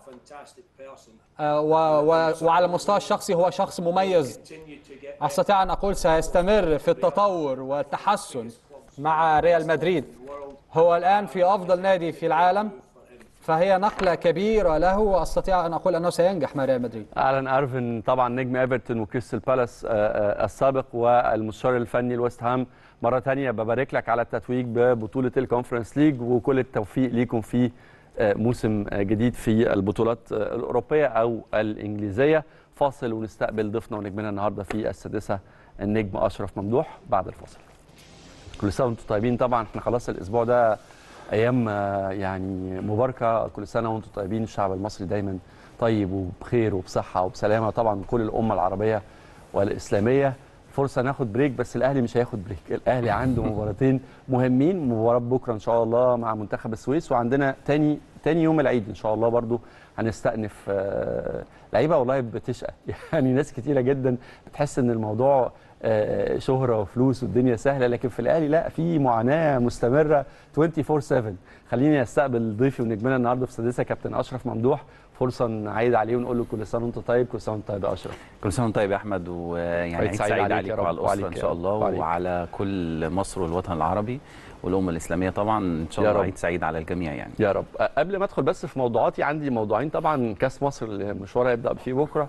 وعلى المستوى الشخصي هو شخص مميز. أستطيع أن أقول سيستمر في التطور والتحسن مع ريال مدريد. هو الآن في أفضل نادي في العالم، فهي نقلة كبيرة له، وأستطيع أن أقول أنه سينجح مع ريال مدريد. ألان إيرفين طبعا نجم إيفرتون وكريستال بالاس السابق والمستشار الفني لويست هام. مرة تانية ببارك لك على التتويج ببطولة الكونفرنس ليج، وكل التوفيق ليكم في موسم جديد في البطولات الأوروبية أو الإنجليزية. فاصل ونستقبل ضيفنا ونجمنا النهاردة في السادسة النجم أشرف ممدوح بعد الفاصل. كل سنة وانتم طيبين. طبعا احنا خلاص الأسبوع ده أيام يعني مباركة، كل سنة وانتم طيبين. الشعب المصري دايما طيب وبخير وبصحة وبسلامة، طبعا كل الأمة العربية والإسلامية. فرصة ناخد بريك، بس الأهلي مش هياخد بريك. الأهلي عنده مباراتين مهمين، مباراة بكرة إن شاء الله مع منتخب السويس، وعندنا تاني يوم العيد إن شاء الله برضو هنستأنف. لعيبة والله بتشقى يعني ناس كتيرة جدا بتحس إن الموضوع شهرة وفلوس والدنيا سهلة، لكن في الأهلي لا، في معاناة مستمرة 24/7. خليني استقبل ضيفي ونجمنا النهارده في السادسة كابتن أشرف ممدوح. فرصة نعيد عليه ونقول له كل سنة وانت طيب. كل سنة وانت طيب يا أشرف. كل سنة وانت طيب يا أحمد، ويعني عيد سعيد عليك وعلى الأسرة إن شاء الله، وعلى كل مصر والوطن العربي والأمة الإسلامية طبعا إن شاء الله. عيد سعيد على الجميع يعني يا رب. قبل ما أدخل بس في موضوعاتي، عندي موضوعين. طبعا كأس مصر اللي مشوارها يبدأ فيه بكرة،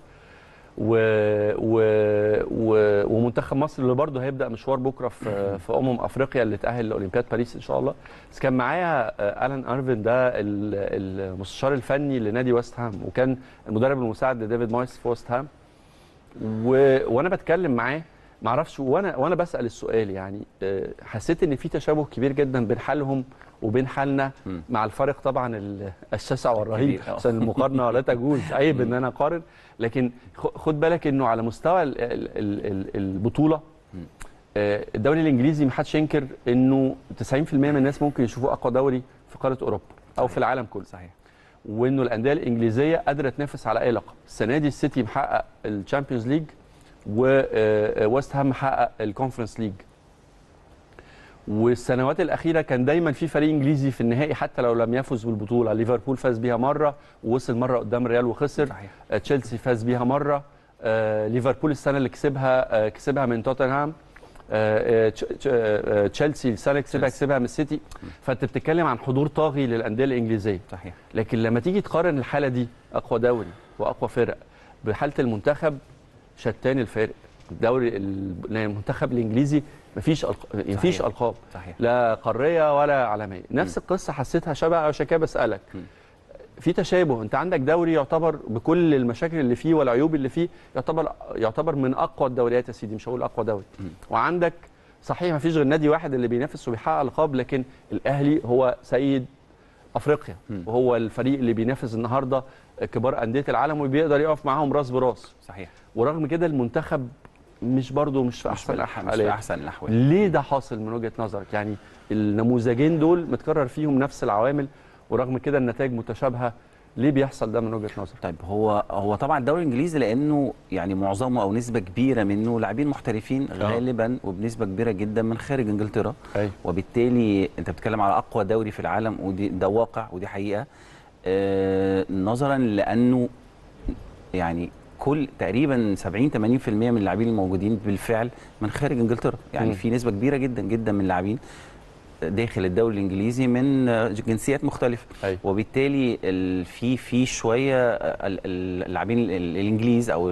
ومنتخب مصر اللي برضه هيبدا مشوار بكره في افريقيا اللي تاهل لاولمبياد باريس ان شاء الله. بس كان معايا ألان إيرفين، ده المستشار الفني لنادي ويست هام، وكان المدرب المساعد لديفيد مويس في ويست هام. وانا بتكلم معاه ما اعرفش، وانا بسال السؤال يعني حسيت ان في تشابه كبير جدا بين حالهم وبين حالنا، مع الفرق طبعا الشاسع والرهيب، عشان المقارنه لا تجوز، عيب ان انا اقارن. لكن خد بالك انه على مستوى البطوله، الدوري الانجليزي ما حدش ينكر انه 90% من الناس ممكن يشوفوه اقوى دوري في قاره اوروبا او في العالم كله. صحيح. وانه الانديه الانجليزيه قادره تنافس على اي لقب. السنه دي السيتي محقق الشامبيونز ليج، وويست هام محقق الكونفرنس ليج. والسنوات الاخيره كان دايما في فريق انجليزي في النهائي حتى لو لم يفز بالبطوله. ليفربول فاز بيها مره ووصل مره قدام ريال وخسر. تشيلسي فاز بيها مره. ليفربول السنه اللي كسبها من توتنهام. تشيلسي السنه كسبها من السيتي. فانت بتتكلم عن حضور طاغي للانديه الانجليزيه. صحيح. لكن لما تيجي تقارن الحاله دي، اقوى دوري واقوى فرق، بحاله المنتخب، شتان الفارق. المنتخب الانجليزي مفيش القاب، صحيح. لا قاريه ولا عالميه. نفس القصه حسيتها شبه، عشان كده بسالك. في تشابه، انت عندك دوري يعتبر بكل المشاكل اللي فيه والعيوب اللي فيه يعتبر من اقوى الدوريات يا سيدي، مش هقول اقوى دوري. وعندك صحيح مفيش غير نادي واحد اللي بينافس وبيحقق القاب، لكن الاهلي هو سيد افريقيا، وهو الفريق اللي بينافس النهارده كبار انديه العالم وبيقدر يقف معاهم راس براس. صحيح. ورغم كده المنتخب مش في احسن الاحوال. ليه ده حاصل من وجهه نظرك؟ يعني النموذجين دول متكرر فيهم نفس العوامل، ورغم كده النتائج متشابهه. ليه بيحصل ده من وجهه نظرك؟ طيب هو طبعا الدوري الانجليزي لانه يعني معظمه او نسبه كبيره منه لاعبين محترفين غالبا وبنسبه كبيره جدا من خارج انجلترا. وبالتالي انت بتتكلم على اقوى دوري في العالم، ودي ده واقع ودي حقيقه. نظرا لانه يعني كل تقريبا 70-80% من اللاعبين الموجودين بالفعل من خارج انجلترا، يعني في نسبه كبيره جدا جدا من اللاعبين داخل الدوري الانجليزي من جنسيات مختلفه. وبالتالي في شويه اللاعبين الانجليز او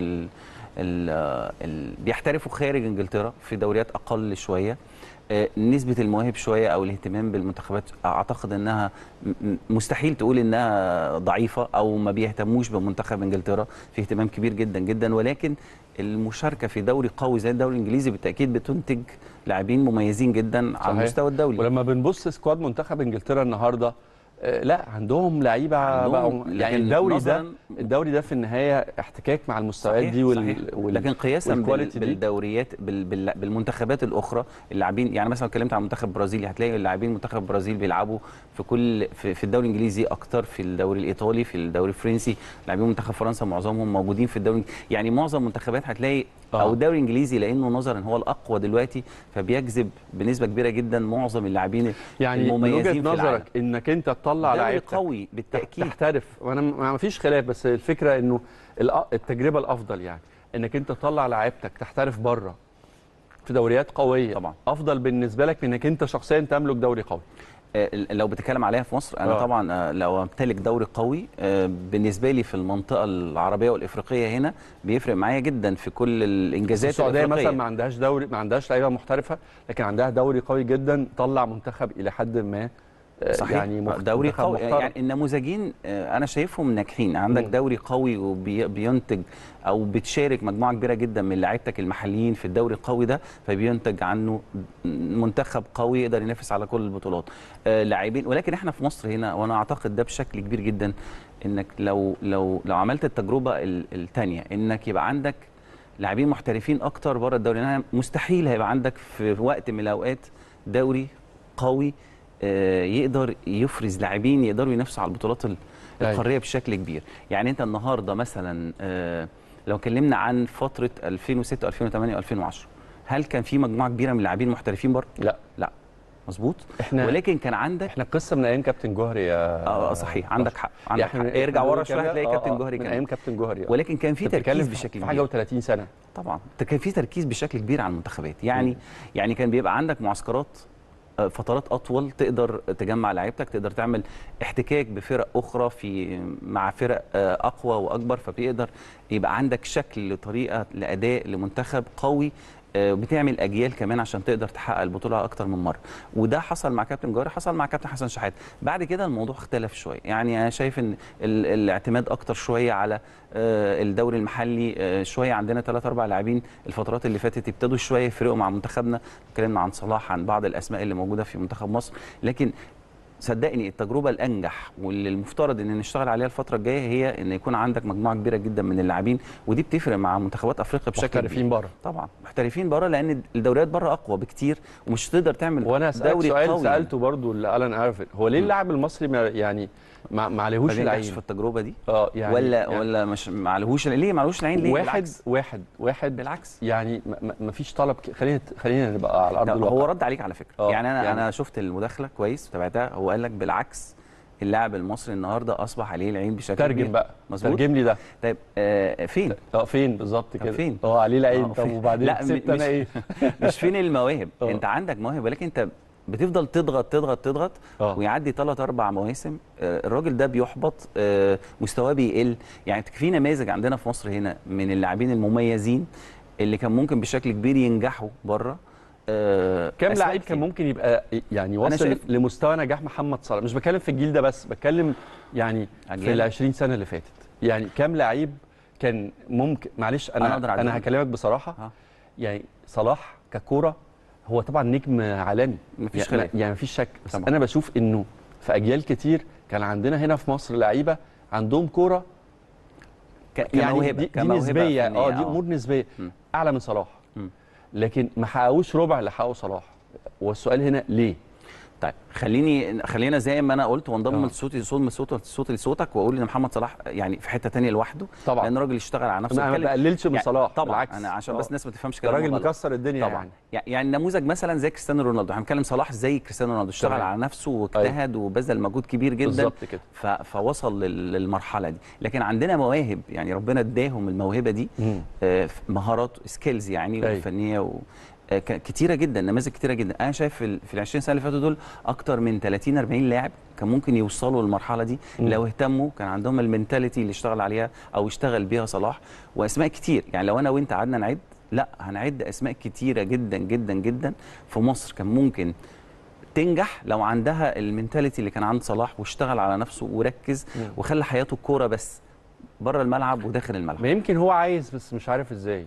بيحترفوا خارج انجلترا في دوريات اقل شويه. نسبه المواهب شويه او الاهتمام بالمنتخبات اعتقد انها مستحيل تقول انها ضعيفه او ما بيهتموش بمنتخب انجلترا، في اهتمام كبير جدا جدا. ولكن المشاركه في دوري قوي زي الدوري الانجليزي بالتاكيد بتنتج لاعبين مميزين جدا على المستوى الدولي. ولما بنبص سكواد منتخب انجلترا النهارده، لا عندهم لعيبه بقوا يعني الدوري ده في النهايه احتكاك مع المستويات دي لكن قياسا بالدوريات بالمنتخبات الاخرى اللاعبين، يعني مثلا اتكلمت عن منتخب برازيلي، هتلاقي اللاعبين منتخب البرازيل بيلعبوا في الدوري الانجليزي اكتر، في الدوري الايطالي، في الدوري الفرنسي. لاعبين منتخب فرنسا معظمهم موجودين في الدوري، يعني معظم المنتخبات هتلاقي او الدوري الانجليزي لانه نظرا هو الاقوى دلوقتي فبيجذب بنسبه كبيره جدا معظم اللاعبين يعني المميزين من وجهه نظرك انك انت تطلع لعيبتك قوي بالتاكيد تحترف، وانا ما فيش خلاف، بس الفكره انه التجربه الافضل يعني انك انت تطلع لعيبتك تحترف بره في دوريات قويه طبعا افضل بالنسبه لك من انك انت شخصيا تملك دوري قوي. لو بتتكلم عليها في مصر انا طبعا لو امتلك دوري قوي بالنسبه لي في المنطقه العربيه والافريقيه هنا بيفرق معايا جدا في كل الانجازات السعوديه الافريقيه. مثلا ما عندهاش دوري، ما عندهاش لعيبه محترفه، لكن عندها دوري قوي جدا طلع منتخب الى حد ما صحيح. يعني دوري قوي محترم. يعني النموذجين انا شايفهم ناجحين. عندك دوري قوي وبينتج او بتشارك مجموعه كبيره جدا من لعيبتك المحليين في الدوري القوي ده، فبينتج عنه منتخب قوي يقدر ينافس على كل البطولات لاعبين. ولكن احنا في مصر هنا وانا اعتقد ده بشكل كبير جدا انك لو عملت التجربه الثانيه انك يبقى عندك لاعبين محترفين اكتر بره الدوري، يعني مستحيل هيبقى عندك في وقت من الاوقات دوري قوي يقدر يفرز لاعبين يقدروا ينافسوا على البطولات القاريه بشكل كبير. يعني انت النهارده مثلا لو اتكلمنا عن فتره 2006 2008 2010 هل كان في مجموعه كبيره من اللاعبين محترفين بره؟ لا مظبوط. ولكن كان عندك احنا القصه من ايام كابتن جوهري يا صحيح عندك حق عندك حق. ارجع ورا شويه هتلاقي كابتن جوهري من ايام كابتن جوهري ولكن كان في تركيز بشكل كبير، حاجه و30 سنه طبعا كان في تركيز بشكل كبير على المنتخبات. يعني كان بيبقى عندك معسكرات فترات اطول تقدر تجمع لعيبتك، تقدر تعمل احتكاك بفرق اخرى مع فرق اقوى واكبر، فبيقدر يبقى عندك شكل لطريقه لاداء لمنتخب قوي بتعمل اجيال كمان عشان تقدر تحقق البطوله اكتر من مره. وده حصل مع كابتن جوهري، حصل مع كابتن حسن شحاته. بعد كده الموضوع اختلف شويه، يعني انا شايف ان الاعتماد اكتر شويه على الدوري المحلي، شويه عندنا 3 4 لاعبين الفترات اللي فاتت ابتدوا شويه يفرقوا مع منتخبنا. اتكلمنا عن صلاح، عن بعض الاسماء اللي موجوده في منتخب مصر، لكن صدقني التجربه الانجح واللي المفترض ان نشتغل عليها الفتره الجايه هي ان يكون عندك مجموعه كبيره جدا من اللاعبين، ودي بتفرق مع منتخبات افريقيا بشكل كبير. محترفين بره طبعا محترفين بره، لان الدوريات بره اقوى بكتير ومش تقدر تعمل وانا دوري سؤال قوي. سالته برضو لالان ايرفين، هو ليه اللاعب المصري ما عليهوش العين في التجربه دي؟ يعني ولا مش ما عليهوش؟ ليه ما عليهوش العين؟ ليه؟ واحد بالعكس يعني ما فيش طلب. خلينا نبقى على ارض الواقع. هو رد عليك على فكره يعني انا شفت المداخله كويس وتابعتها. هو قال لك بالعكس اللاعب المصري النهارده اصبح عليه العين بشكل ترجم كبير. بقى مظبوط. ترجم لي ده. طيب فين؟ فين بالظبط كده؟ فين؟ عليه العين. طب وبعدين لا سبت انا ايه؟ مش فين المواهب. انت عندك مواهب ولكن انت بتفضل تضغط ويعدي 3 4 مواسم الراجل ده بيحبط، مستواه بيقل. يعني في نماذج عندنا في مصر هنا من اللاعبين المميزين اللي كان ممكن بشكل كبير ينجحوا بره. كام لعيب كان ممكن يبقى يعني وصل لمستوى نجاح محمد صلاح؟ مش بتكلم في الجيل ده بس، بتكلم يعني في ال 20 سنه اللي فاتت. يعني كام لعيب كان ممكن؟ معلش انا هكلمك بصراحه. يعني صلاح ككوره هو طبعا نجم عالمي مفيش خلاف، يعني مفيش شك، بس انا بشوف انه في اجيال كتير كان عندنا هنا في مصر لعيبه عندهم كوره كموهبه، دي نسبيه. دي امور نسبيه اعلى من صلاح، لكن ما حققوش ربع اللي حققه صلاح. والسؤال هنا ليه؟ طيب خلينا زي ما انا قلت وانضم صوتي لصوتك واقول ان محمد صلاح يعني في حته ثانيه لوحده طبعا، لان الراجل اشتغل على نفسه. انا ما بقللش من صلاح طبعا بالعكس، انا عشان بس الناس ما تفهمش كده. الراجل مكسر الدنيا طبعا. يعني نموذج مثلا زي كريستيانو رونالدو، احنا بنتكلم صلاح زي كريستيانو رونالدو، اشتغل على نفسه واجتهد وبذل مجهود كبير جدا بالظبط كده، فوصل للمرحله دي. لكن عندنا مواهب يعني ربنا اداهم الموهبه دي، مهارات سكيلز يعني فنيه كتيره جدا، نماذج كتيره جدا. انا شايف في ال 20 سنه اللي فاتوا دول اكتر من 30 40 لاعب كان ممكن يوصلوا للمرحله دي لو اهتموا، كان عندهم المينتاليتي اللي اشتغل عليها او اشتغل بيها صلاح. واسماء كتير يعني لو انا وانت قعدنا نعد، لا هنعد اسماء كتيره جدا جدا جدا في مصر كان ممكن تنجح لو عندها المينتاليتي اللي كان عند صلاح واشتغل على نفسه وركز وخلى حياته الكوره بس بره الملعب وداخل الملعب. ما يمكن هو عايز بس مش عارف ازاي.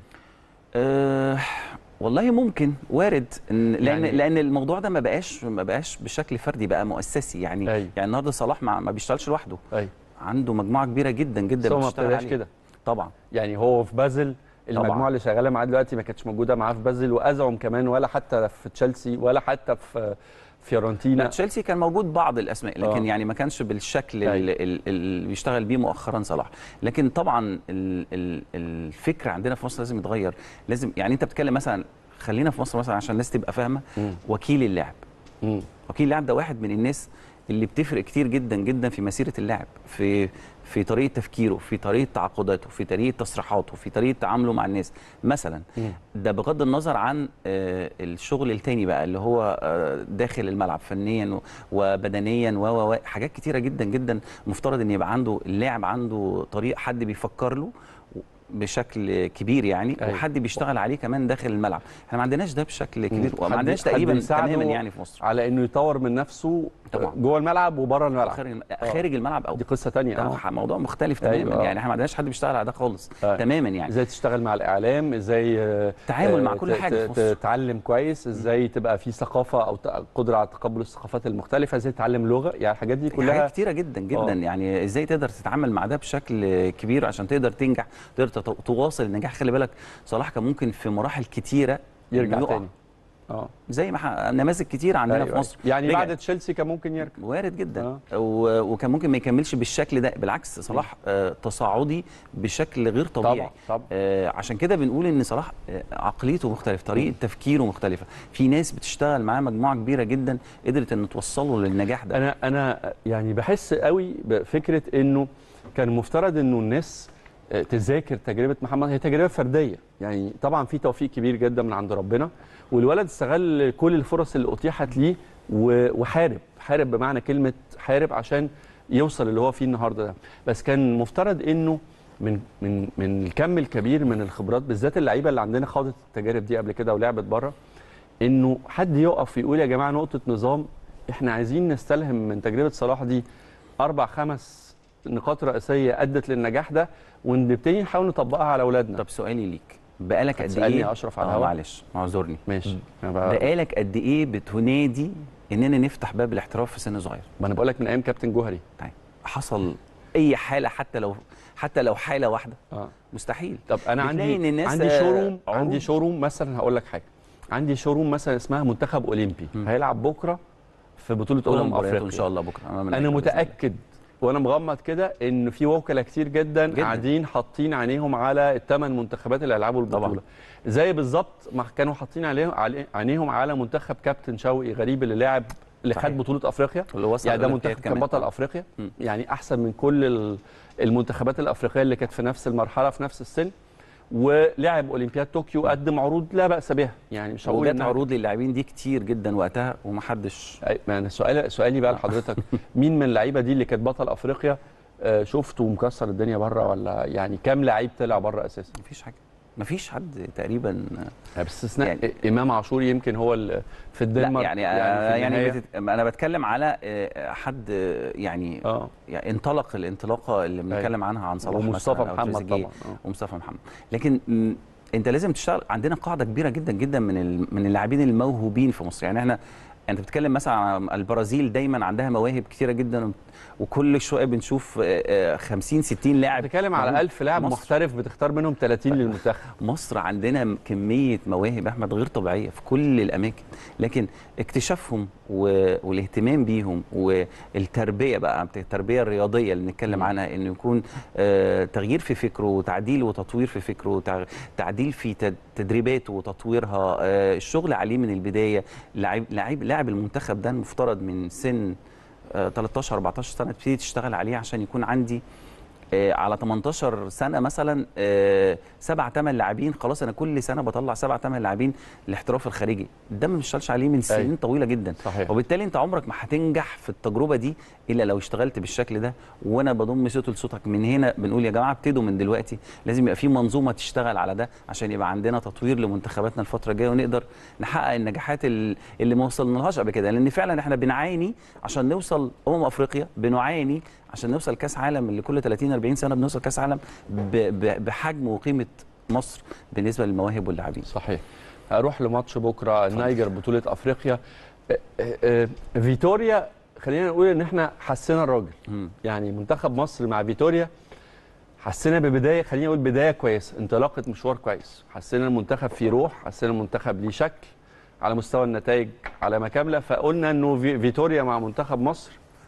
والله ممكن وارد لان الموضوع ده ما بقاش بشكل فردي، بقى مؤسسي يعني. يعني النهارده صلاح ما بيشتغلش لوحده، عنده مجموعه كبيره جدا جدا بتشتغل عليه كده طبعا. يعني هو في بازل المجموعه اللي شغاله معاه دلوقتي ما كانتش موجوده معاه في بازل وازعم كمان، ولا حتى في تشيلسي ولا حتى فيورنتينا. تشيلسي كان موجود بعض الاسماء، لكن يعني ما كانش بالشكل اللي بيشتغل بيه مؤخرا صلاح. لكن طبعا الفكر عندنا في مصر لازم يتغير. لازم يعني انت بتتكلم مثلا، خلينا في مصر مثلا عشان الناس تبقى فاهمه، وكيل اللاعب. وكيل اللاعب ده واحد من الناس اللي بتفرق كتير جدا جدا في مسيره اللاعب، في طريقه تفكيره، في طريقه تعاقداته، في طريقه تصريحاته، في طريقه تعامله مع الناس مثلا. ده بغض النظر عن الشغل التاني بقى اللي هو داخل الملعب فنيا وبدنيا و حاجات كتيره جدا جدا. مفترض ان يبقى عنده اللاعب عنده طريق حد بيفكر له بشكل كبير يعني، وحد بيشتغل عليه كمان داخل الملعب. احنا ما عندناش ده بشكل كبير، وما عندناش تقريبا تماما يعني في مصر على انه يطور من نفسه جوه الملعب وبره الملعب، خارج الملعب. او دي قصه ثانيه، موضوع مختلف تماما. يعني احنا ما عندناش حد بيشتغل على ده خالص تماما. يعني ازاي تشتغل مع الاعلام، ازاي تعامل مع كل حاجه، تتعلم كويس، ازاي تبقى في ثقافه او قدره على تقبل الثقافات المختلفه، ازاي تتعلم لغه، يعني الحاجات دي كلها حاجات كتيره جدا جدا. يعني ازاي تقدر تتعامل مع ده بشكل كبير عشان تقدر تنجح، تقدر تواصل النجاح. خلي بالك صلاح كان ممكن في مراحل كتيره يرجع تاني، زي ما نماذج كتير عندنا في مصر. يعني بعد تشيلسي كان ممكن يرجع، وارد جدا. وكان ممكن ما يكملش بالشكل ده. بالعكس صلاح تصاعدي بشكل غير طبيعي. طبعا. عشان كده بنقول ان صلاح عقليته مختلفه، طريقه تفكيره مختلفه. في ناس بتشتغل معاه مجموعه كبيره جدا قدرت ان توصله للنجاح ده. انا يعني بحس قوي بفكره انه كان مفترض انه الناس تذاكر تجربه محمد. هي تجربه فرديه، يعني طبعا في توفيق كبير جدا من عند ربنا، والولد استغل كل الفرص اللي اتيحت ليه حارب بمعنى كلمه حارب عشان يوصل اللي هو فيه النهارده ده. بس كان مفترض انه من الكم الكبير من الخبرات، بالذات اللعيبه اللي عندنا خاضت التجارب دي قبل كده ولعبت بره، انه حد يقف ويقول يا جماعه نقطه نظام، احنا عايزين نستلهم من تجربه صلاح دي 4-5 نقاط رئيسيه ادت للنجاح ده، ونبتدي نحاول نطبقها على اولادنا. طب سؤالي ليك، بقالك قد ايه اشرف على الهواء؟ معلش اعذرني. ماشي. بقالك قد ايه بتنادي اننا نفتح باب الاحتراف في سن صغير؟ ما انا بقول لك من ايام كابتن جوهري. طيب حصل اي حاله حتى لو حاله واحده؟ مستحيل. طب انا عندي شوروم مثلا، هقول لك حاجه. عندي شوروم مثلا اسمها منتخب اولمبي، هيلعب بكره في بطوله افريقيا ان شاء الله بكره. انا متاكد وانا مغمض كده ان في وكلاء كتير جدا قاعدين حاطين عينيهم على ال8 منتخبات اللي هيلعبوا البطوله طبعا. زي بالظبط ما كانوا حاطين عينيهم على منتخب كابتن شوقي غريب اللي خد بطوله افريقيا، يعني ده منتخب كان بطل افريقيا، يعني احسن من كل المنتخبات الافريقيه اللي كانت في نفس المرحله في نفس السن، ولعب اولمبياد طوكيو، قدم عروض لا باس بها. يعني مش هقول ان عروض للاعبين دي كتير جدا وقتها ومحدش. انا سؤالي بقى لحضرتك مين من اللعيبه دي اللي كانت بطل افريقيا شفته ومكسر الدنيا بره؟ ولا يعني كام لعيب طلع بره اساسا؟ مفيش حاجه، مفيش حد تقريبا باستثناء يعني امام عاشور يمكن هو في الدنمارك. يعني انا بتكلم على حد يعني انطلق الانطلاقه اللي بنتكلم عنها عن صلاح ومصطفى محمد طبعا ومصطفى محمد. لكن انت لازم تشتغل. عندنا قاعده كبيره جدا جدا من اللاعبين الموهوبين في مصر. يعني انت بتتكلم مثلا عن البرازيل، دايما عندها مواهب كتيره جدا، وكل شويه بنشوف 50 60 لاعب. بتتكلم على 1000 لاعب محترف، بتختار منهم 30 للمنتخب. مصر عندنا كميه مواهب احمد غير طبيعيه في كل الاماكن، لكن اكتشافهم والاهتمام بيهم والتربيه بقى، التربيه الرياضيه اللي بنتكلم عنها، انه يكون تغيير في فكره وتعديل وتطوير في فكره، تعديل في تدريباته وتطويرها، الشغل عليه من البدايه. لاعب المنتخب ده المفترض من سن 13 14 سنه تبتدي تشتغل عليه عشان يكون عندي على 18 سنه مثلا 7 8 لاعبين. خلاص انا كل سنه بطلع 7 8 لاعبين الاحتراف الخارجي. ده ما بيشتغلش عليه من سنين طويله جدا. صحيح. وبالتالي انت عمرك ما هتنجح في التجربه دي الا لو اشتغلت بالشكل ده. وانا بضم صوتي لصوتك من هنا، بنقول يا جماعه ابتدوا من دلوقتي. لازم يبقى في منظومه تشتغل على ده عشان يبقى عندنا تطوير لمنتخباتنا الفتره الجايه، ونقدر نحقق النجاحات اللي ما وصلنالهاش قبل كده. لان فعلا احنا بنعاني عشان نوصل افريقيا، بنعاني عشان نوصل كاس عالم، اللي كل 30 40 سنه بنوصل كاس عالم بحجم وقيمه مصر بالنسبه للمواهب واللاعبين. صحيح. هروح لماتش بكره النيجر بطوله افريقيا. فيتوريا، خلينا نقول ان احنا حسينا الراجل. يعني منتخب مصر مع فيتوريا حسينا ببدايه، خلينا نقول بدايه كويسه، انطلاقه مشوار كويس. حسينا المنتخب فيه روح، حسينا المنتخب ليه شكل، على مستوى النتائج على ما كامله، فقلنا انه فيتوريا مع منتخب مصر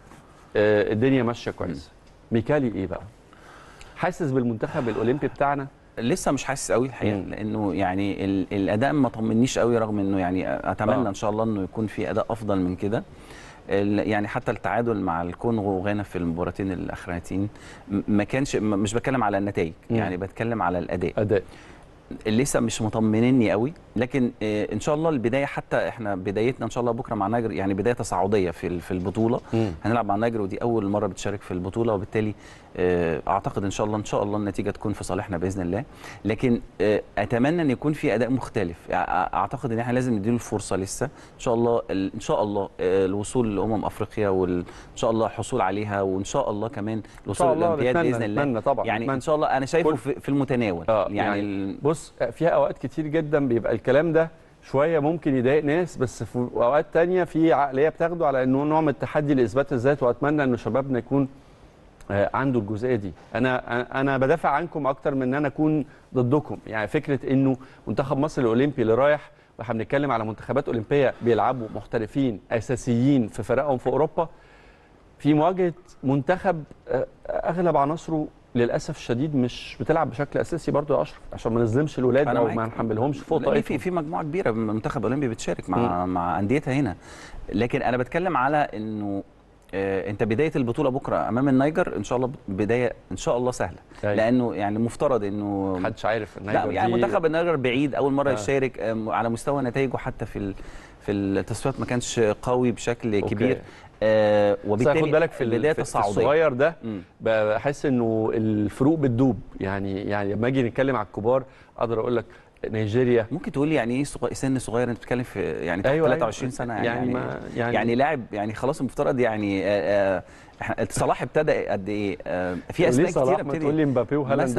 الدنيا ماشيه كويس. ميكالي ايه بقى؟ حاسس بالمنتخب الاولمبي بتاعنا؟ لسه مش حاسس قوي الحقيقه، لانه يعني الاداء ما طمنيش قوي، رغم انه يعني اتمنى ان شاء الله انه يكون في اداء افضل من كده. يعني حتى التعادل مع الكونغو وغانا في المباراتين الاخرانيتين ما كانش، مش بتكلم على النتائج، يعني بتكلم على الاداء. لسه مش مطمنيني قوي، لكن ان شاء الله البدايه، حتى احنا بدايتنا ان شاء الله بكره مع نيجر، يعني بدايه تصاعديه في البطوله. هنلعب مع نيجر ودي اول مره بتشارك في البطوله، وبالتالي اعتقد ان شاء الله النتيجه تكون في صالحنا باذن الله. لكن اتمنى ان يكون في اداء مختلف. اعتقد ان احنا لازم نديله الفرصه لسه. ان شاء الله الوصول لامم افريقيا، وان شاء الله الحصول عليها، وان شاء الله كمان الوصول للاولمبياد باذن الله. طبعا يعني ان شاء الله انا شايفه في المتناول. يعني بص، في اوقات كتير جدا بيبقى الكلام ده شويه ممكن يضايق ناس، بس في اوقات تانية في عقليه بتاخده على انه نوع من التحدي لاثبات الذات، واتمنى انه شبابنا يكون عنده الجزئيه دي. انا بدافع عنكم اكتر من ان انا اكون ضدكم. يعني فكره انه منتخب مصر الاولمبي اللي رايح، واحنا بنتكلم على منتخبات اولمبيه بيلعبوا محترفين اساسيين في فرقهم في اوروبا، في مواجهه منتخب اغلب عناصره للاسف الشديد مش بتلعب بشكل اساسي برضه يا اشرف، عشان ما نظلمش الولاد او ما نحملهمش فوق طاقتهم. في مجموعه كبيره من المنتخب الاولمبي بتشارك مع انديتها هنا، لكن انا بتكلم على انه انت بدايه البطوله بكره امام النيجر ان شاء الله بدايه ان شاء الله سهله. لانه يعني مفترض انه محدش عارف النيجر لا، يعني منتخب النيجر بعيد، اول مره يشارك على مستوى نتائجه، حتى في التصفيات ما كانش قوي بشكل كبير. وبالتالي خد بالك في البدايه الصغير ده بحس انه الفروق بتدوب. يعني لما اجي نتكلم على الكبار اقدر اقول لك نيجيريا. ممكن تقول لي يعني ايه سن صغير؟ انت بتتكلم في يعني 23 سنه يعني لاعب، يعني خلاص المفترض يعني صلاح ابتدى قد ايه؟ في اسماء كتيره بتبتدي تقول لي مبابي وهالاند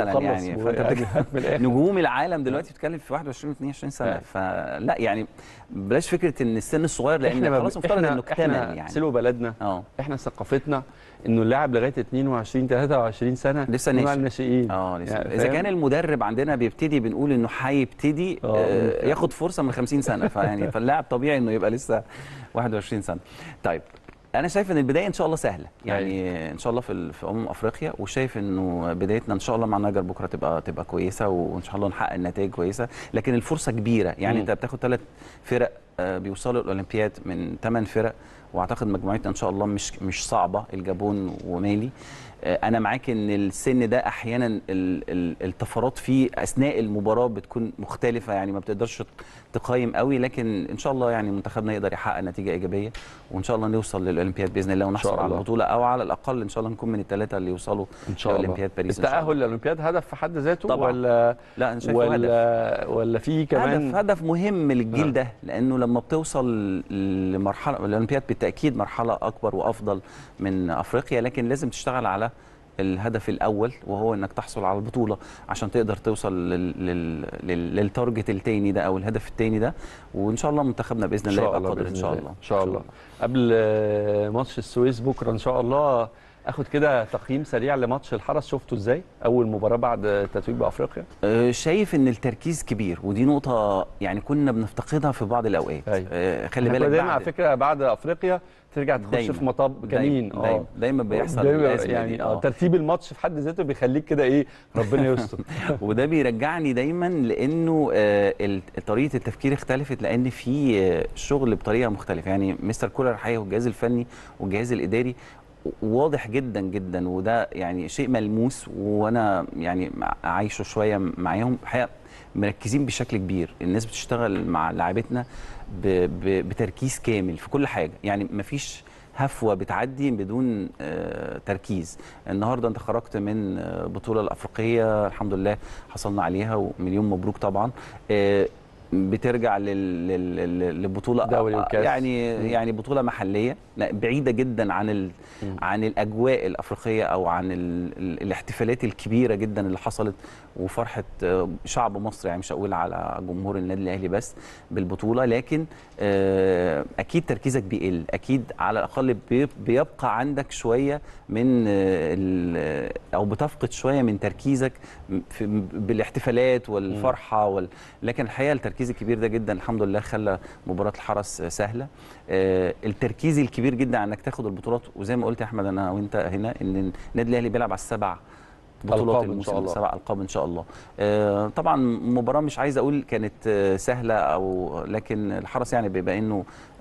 يعني نجوم العالم دلوقتي بتتكلم في 21 22 سنه. فلا يعني بلاش فكره ان السن الصغير، لان خلاص المفترض انه اكتمل. يعني سلو بلدنا احنا ثقافتنا انه اللاعب لغايه 22 23 سنه لسه ناشئين. يعني اذا كان المدرب عندنا بيبتدي بنقول انه هيبتدي ياخد فرصه من 50 سنه، فيعني فاللاعب طبيعي انه يبقى لسه 21 سنه. طيب انا شايف ان البدايه ان شاء الله سهله، يعني ان شاء الله في افريقيا، وشايف انه بدايتنا ان شاء الله مع نيجر بكره تبقى كويسه، وان شاء الله نحقق نتائج كويسه. لكن الفرصه كبيره، يعني انت بتاخد 3 فرق بيوصلوا الاولمبياد من 8 فرق، واعتقد مجموعتنا ان شاء الله مش صعبه، الجابون ومالي. انا معاك ان السن ده احيانا الطفرات فيه اثناء المباراه بتكون مختلفه، يعني ما بتقدرش تقيم قوي، لكن ان شاء الله يعني منتخبنا يقدر يحقق نتيجه ايجابيه، وان شاء الله نوصل للاولمبياد باذن الله، ونحصل على البطوله، او على الاقل ان شاء الله نكون من ال3 اللي يوصلوا ان شاء الله لاولمبياد باريس. التاهل للاولمبياد هدف في حد ذاته طبعا. لا انا شايفه ولا في كمان هدف مهم للجيل ده، لانه لما بتوصل لمرحله الاولمبياد بالتاكيد مرحله اكبر وافضل من افريقيا، لكن لازم تشتغل على الهدف الاول، وهو انك تحصل على البطوله عشان تقدر توصل للتارجت الثاني ده او الهدف الثاني ده. وان شاء الله منتخبنا باذن الله يبقى قادر ان شاء الله. ان شاء الله. قبل ماتش السويس بكره ان شاء الله اخد كده تقييم سريع لماتش الحرس، شفته ازاي اول مباراه بعد التتويج بافريقيا؟ شايف ان التركيز كبير، ودي نقطه يعني كنا بنفتقدها في بعض الاوقات. خلي بالك دايما على فكره بعد افريقيا ترجع تخش في مطب جميل. دايما بيحصل يعني ترتيب الماتش في حد ذاته بيخليك كده ايه، ربنا يستر. وده بيرجعني دايما لانه طريقه التفكير اختلفت، لان في شغل بطريقه مختلفه. يعني مستر كولر الحقيقه والجهاز الفني والجهاز الاداري واضح جدا جدا، وده يعني شيء ملموس، وانا يعني عايشه شويه معاهم الحقيقه، مركزين بشكل كبير. الناس بتشتغل مع لاعبتنا بتركيز كامل في كل حاجه، يعني مفيش هفوه بتعدي بدون تركيز. النهارده انت خرجت من بطوله الافريقيه الحمد لله حصلنا عليها، ومليون مبروك طبعا. بترجع لبطوله دوري وكاس، يعني بطوله محليه بعيده جدا عن الاجواء الافريقيه، او عن الاحتفالات الكبيره جدا اللي حصلت، وفرحه شعب مصر. يعني مش هقول على جمهور النادي الاهلي بس بالبطوله، لكن اكيد تركيزك بيقل، اكيد على الاقل بيبقى عندك شويه من او بتفقد شويه من تركيزك بالاحتفالات والفرحه لكن الحقيقه التركيز التركيز الكبير ده جدا الحمد لله خلى مباراه الحرس سهله. التركيز الكبير جدا على انك تاخد البطولات، وزي ما قلت يا احمد انا وانت هنا ان النادي الاهلي بيلعب على السبع بطولات الموسم، 7 ألقاب ان شاء الله. طبعا مباراه مش عايز اقول كانت سهله، او لكن الحرس يعني بيبقى انه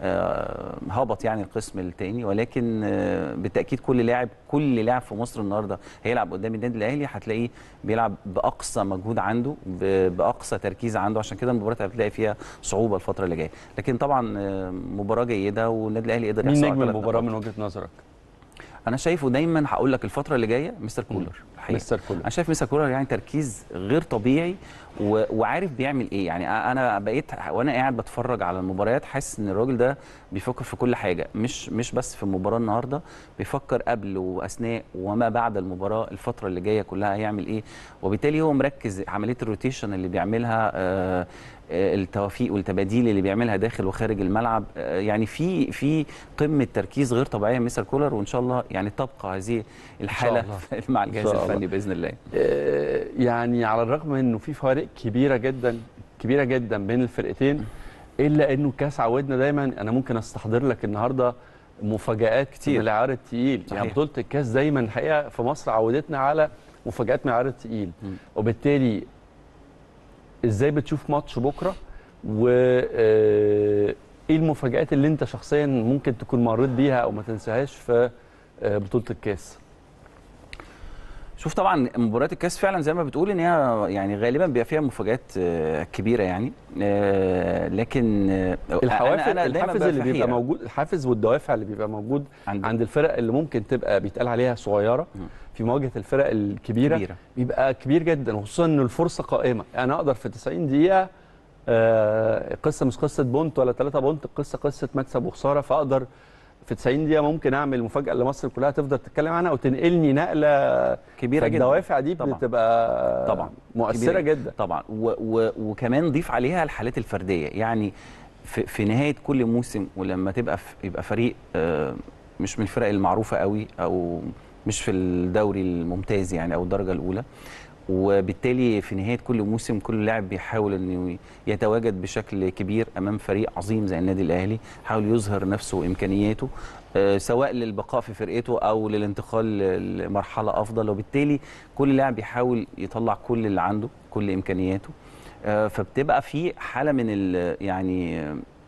هبط يعني القسم الثاني، ولكن بالتاكيد كل لاعب في مصر النهارده هيلعب قدام النادي الاهلي هتلاقيه بيلعب باقصى مجهود عنده، باقصى تركيز عنده، عشان كده المباراه هتلاقي فيها صعوبه الفتره اللي جايه. لكن طبعا مباراه جيده والنادي الاهلي قدر يحصل. مين نجم المباراه من وجهه نظرك؟ انا شايفه دايما هقول لك الفتره اللي جايه مستر كولر. مستر كولر انا شايف مستر كولر يعني تركيز غير طبيعي وعارف بيعمل ايه. يعني انا بقيت وانا قاعد بتفرج على المباريات حاسس ان الراجل ده بيفكر في كل حاجه، مش بس في المباراه النهارده، بيفكر قبل واثناء وما بعد المباراه الفتره اللي جايه كلها هيعمل ايه. وبالتالي هو مركز عمليه الروتيشن اللي بيعملها، التوافيق والتباديل اللي بيعملها داخل وخارج الملعب. يعني في قمه تركيز غير طبيعيه مستر كولر، وان شاء الله يعني تبقى هذه الحاله مع الجهاز الفني باذن الله. يعني على الرغم من انه في فوارق كبيره جدا بين الفرقتين، الا انه الكاس عودنا دايما. انا ممكن استحضر لك النهارده مفاجآت كتير من العيار الثقيل. يعني بطوله الكاس دايما الحقيقه في مصر عودتنا على مفاجآت من العيار الثقيل، وبالتالي ازاي بتشوف ماتش بكره، و ايه المفاجآت اللي انت شخصيا ممكن تكون مريت بيها او ما تنساهاش في بطوله الكاس؟ شوف طبعا مباريات الكاس فعلا زي ما بتقول ان هي يعني غالبا بيبقى فيها مفاجآت كبيره يعني، لكن الحافز اللي بيبقى موجود، الحافز والدوافع اللي بيبقى موجود عند الفرق اللي ممكن تبقى بيتقال عليها صغيره في مواجهه الفرق الكبيره بيبقى كبير جدا، وخصوصا ان الفرصه قائمه. انا اقدر في 90 دقيقه، قصه مش قصه بونت ولا 3 بونت، قصه مكسب وخساره، فاقدر في 90 دقيقه ممكن اعمل مفاجاه لمصر كلها تفضل تتكلم عنها وتنقلني نقله كبيره جدا. الدوافع دي طبعًا بتبقى طبعا مؤثره جدا طبعا، وكمان ضيف عليها الحالات الفرديه. يعني في نهايه كل موسم ولما يبقى فريق مش من الفرق المعروفه قوي او مش في الدوري الممتاز يعني او الدرجه الاولى، وبالتالي في نهايه كل موسم كل لاعب بيحاول انه يتواجد بشكل كبير امام فريق عظيم زي النادي الاهلي، يحاول يظهر نفسه وامكانياته سواء للبقاء في فرقته او للانتقال لمرحله افضل، وبالتالي كل لاعب يحاول يطلع كل اللي عنده، كل امكانياته. فبتبقى في حاله من يعني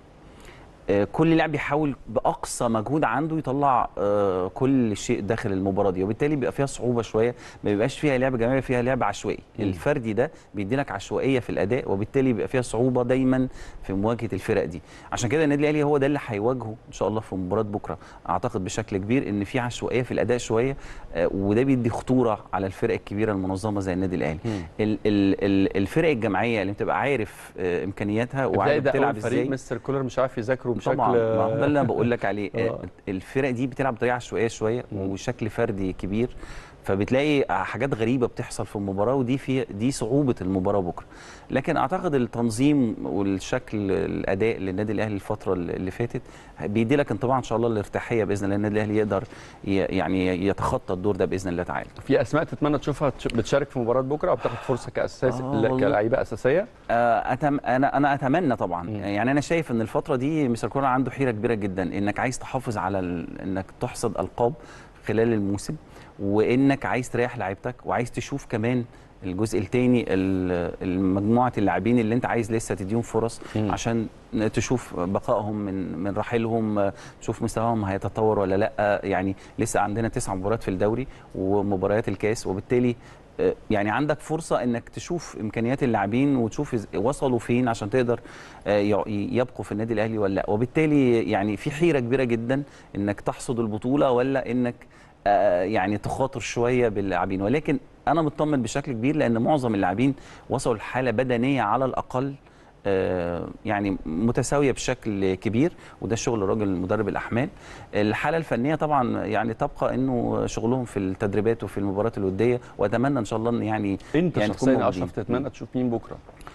كل لاعب بيحاول باقصى مجهود عنده يطلع كل شيء داخل المباراه دي، وبالتالي بيبقى فيها صعوبه شويه، ما بيبقاش فيها لعب جماعي، فيها لعب عشوائي. الفردي ده بيدي لك عشوائيه في الاداء، وبالتالي بيبقى فيها صعوبه دايما في مواجهه الفرق دي. عشان كده النادي الاهلي هو ده اللي هيواجهه ان شاء الله في مباراه بكره. اعتقد بشكل كبير ان في عشوائيه في الاداء شويه، وده بيدي خطوره على الفرق الكبيره المنظمه زي النادي الاهلي. الفرق الجماعيه اللي بتبقى عارف امكانياتها وعارف بتلعب ازاي. فريق مستر كولر مش عارف يذاكره بشكل ده اللي انا بقول لك عليه. الفرق دي بتلعب بطريقه عشوائيه شويه وشكل فردي كبير، فبتلاقي حاجات غريبه بتحصل في المباراه، دي صعوبه المباراه بكره. لكن اعتقد التنظيم والشكل الاداء للنادي الاهلي الفتره اللي فاتت بيدي لك انطباع ان شاء الله الارتياحيه باذن الله. النادي الاهلي يقدر يعني يتخطى الدور ده باذن الله تعالى. في اسماء تتمنى تشوفها بتشارك في مباراه بكره او بتاخد فرصه كلاعيبه اساسيه؟ انا اتمنى طبعا. يعني انا شايف ان الفتره دي مستر كولر عنده حيره كبيره جدا، انك عايز تحافظ على انك تحصد القاب خلال الموسم، وانك عايز تريح لعيبتك، وعايز تشوف كمان الجزء الثاني المجموعه اللاعبين اللي انت عايز لسه تديهم فرص عشان تشوف بقائهم من رحيلهم، تشوف مستواهم هيتطور ولا لا. يعني لسه عندنا 9 مباريات في الدوري ومباريات الكاس، وبالتالي يعني عندك فرصه انك تشوف امكانيات اللاعبين وتشوف وصلوا فين عشان تقدر يبقوا في النادي الاهلي ولا لا. وبالتالي يعني في حيره كبيره جدا انك تحصد البطوله ولا انك يعني تخاطر شويه باللاعبين. ولكن انا مطمن بشكل كبير لان معظم اللاعبين وصلوا لحاله بدنيه على الاقل يعني متساويه بشكل كبير، وده شغل راجل مدرب الاحمال. الحاله الفنيه طبعا يعني تبقى انه شغلهم في التدريبات وفي المباريات الوديه، واتمنى ان شاء الله ان يعني انت يعني شخصيا اشرف تتمنى تشوف مين بكره؟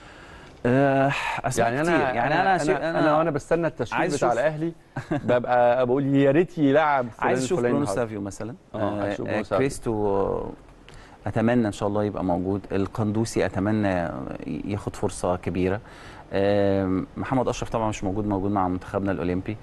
يعني انا بستنى التشكيل بتاع الاهلي ببقى بقول يا ريت يلعب فلان. عايز اشوف برونو سافيو مثلا، كريستو اتمنى ان شاء الله يبقى موجود، القندوسي اتمنى ياخد فرصه كبيره. محمد اشرف طبعا مش موجود مع منتخبنا الاولمبي.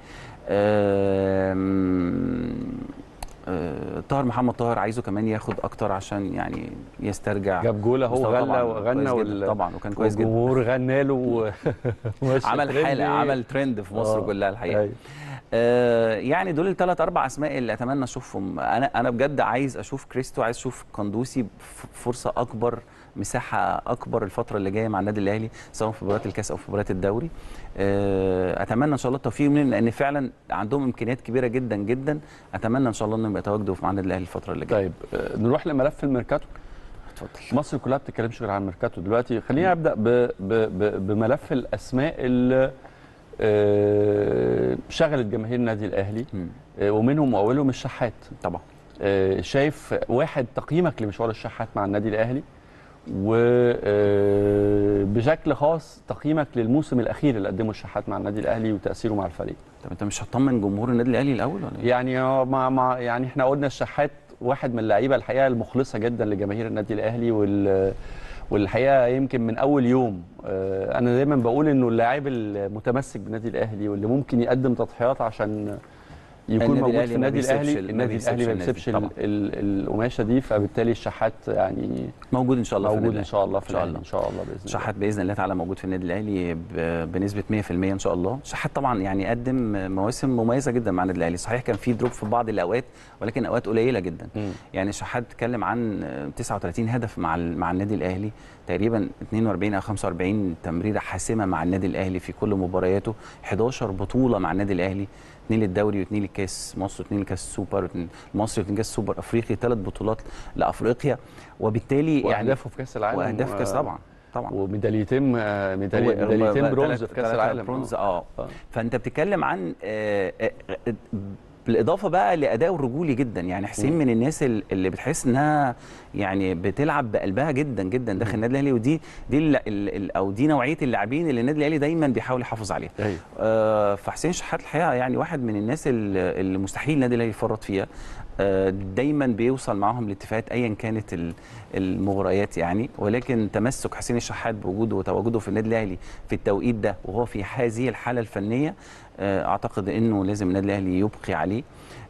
طاهر محمد طاهر عايزه كمان ياخد اكتر عشان يعني يسترجع. جاب جول اهو، غنى وغنى طبعا وكان كويس جدا، والجمهور غنى له عمل حاله، عمل ترند في مصر كلها الحقيقه. يعني دول الثلاث اربع اسماء اللي اتمنى اشوفهم. انا بجد عايز اشوف كريستو، عايز اشوف قندوسي فرصه اكبر، مساحه اكبر الفتره اللي جايه مع النادي الاهلي، سواء في مباريات الكاس او في مباريات الدوري. اتمنى ان شاء الله التوفيق منهم، لان فعلا عندهم امكانيات كبيره جدا جدا. اتمنى ان شاء الله انهم يتواجدوا مع النادي الاهلي الفتره اللي جايه. طيب نروح لملف الميركاتو. اتفضل. مصر كلها ما بتتكلمش غير عن الميركاتو دلوقتي. خليني ابدا بملف الاسماء اللي شغلت جماهير النادي الاهلي، ومنهم واولهم الشحات طبعا. شايف واحد تقييمك لمشوار الشحات مع النادي الاهلي، وبشكل خاص تقييمك للموسم الاخير اللي قدمه الشحات مع النادي الاهلي وتاثيره مع الفريق. طب انت مش هتطمن جمهور النادي الاهلي الاول ولا ايه؟ يعني يعني احنا قلنا الشحات واحد من اللعيبه الحقيقه المخلصه جدا لجماهير النادي الاهلي، والحقيقه يمكن من اول يوم انا دايما بقول انه اللاعب المتمسك بالنادي الاهلي واللي ممكن يقدم تضحيات عشان يكون موجود في النادي الاهلي. النادي الاهلي ما بيسيبش القماشه دي، فبالتالي الشحات يعني موجود ان شاء الله، موجود ان شاء الله في الاهلي ان شاء الله باذن الله. شحات باذن الله تعالى موجود في النادي الاهلي بنسبه 100% ان شاء الله. شحات طبعا يعني قدم مواسم مميزه جدا مع النادي الاهلي، صحيح كان في دروب في بعض الاوقات ولكن اوقات قليله جدا. يعني شحات اتكلم عن 39 هدف مع النادي الاهلي، تقريبا 42 او 45 تمريره حاسمه مع النادي الاهلي في كل مبارياته، 11 بطوله مع النادي الاهلي، 2 للدوري و2 للكاس مصر و2 لكاس السوبر المصري و2 كاس السوبر افريقي، 3 بطولات لافريقيا، وبالتالي يعني واهدافه في كاس العالم، واهداف كاس طبعا وميداليتين برونز في كاس العالم. برونز فانت بتتكلم عن بالاضافه بقى لادائه الرجولي جدا. يعني حسين من الناس اللي بتحس انها يعني بتلعب بقلبها جدا جدا داخل النادي الاهلي، ودي دي نوعيه اللاعبين اللي النادي الاهلي دايما بيحاول يحافظ عليها. فحسين شحات الحقيقه يعني واحد من الناس اللي مستحيل النادي الاهلي يفرط فيها، دايما بيوصل معاهم لاتفاقات ايا كانت المباريات يعني. ولكن تمسك حسين الشحات بوجوده وتواجده في النادي الاهلي في التوقيت ده وهو في هذه الحاله الفنيه، اعتقد انه لازم النادي الاهلي يبقي عليه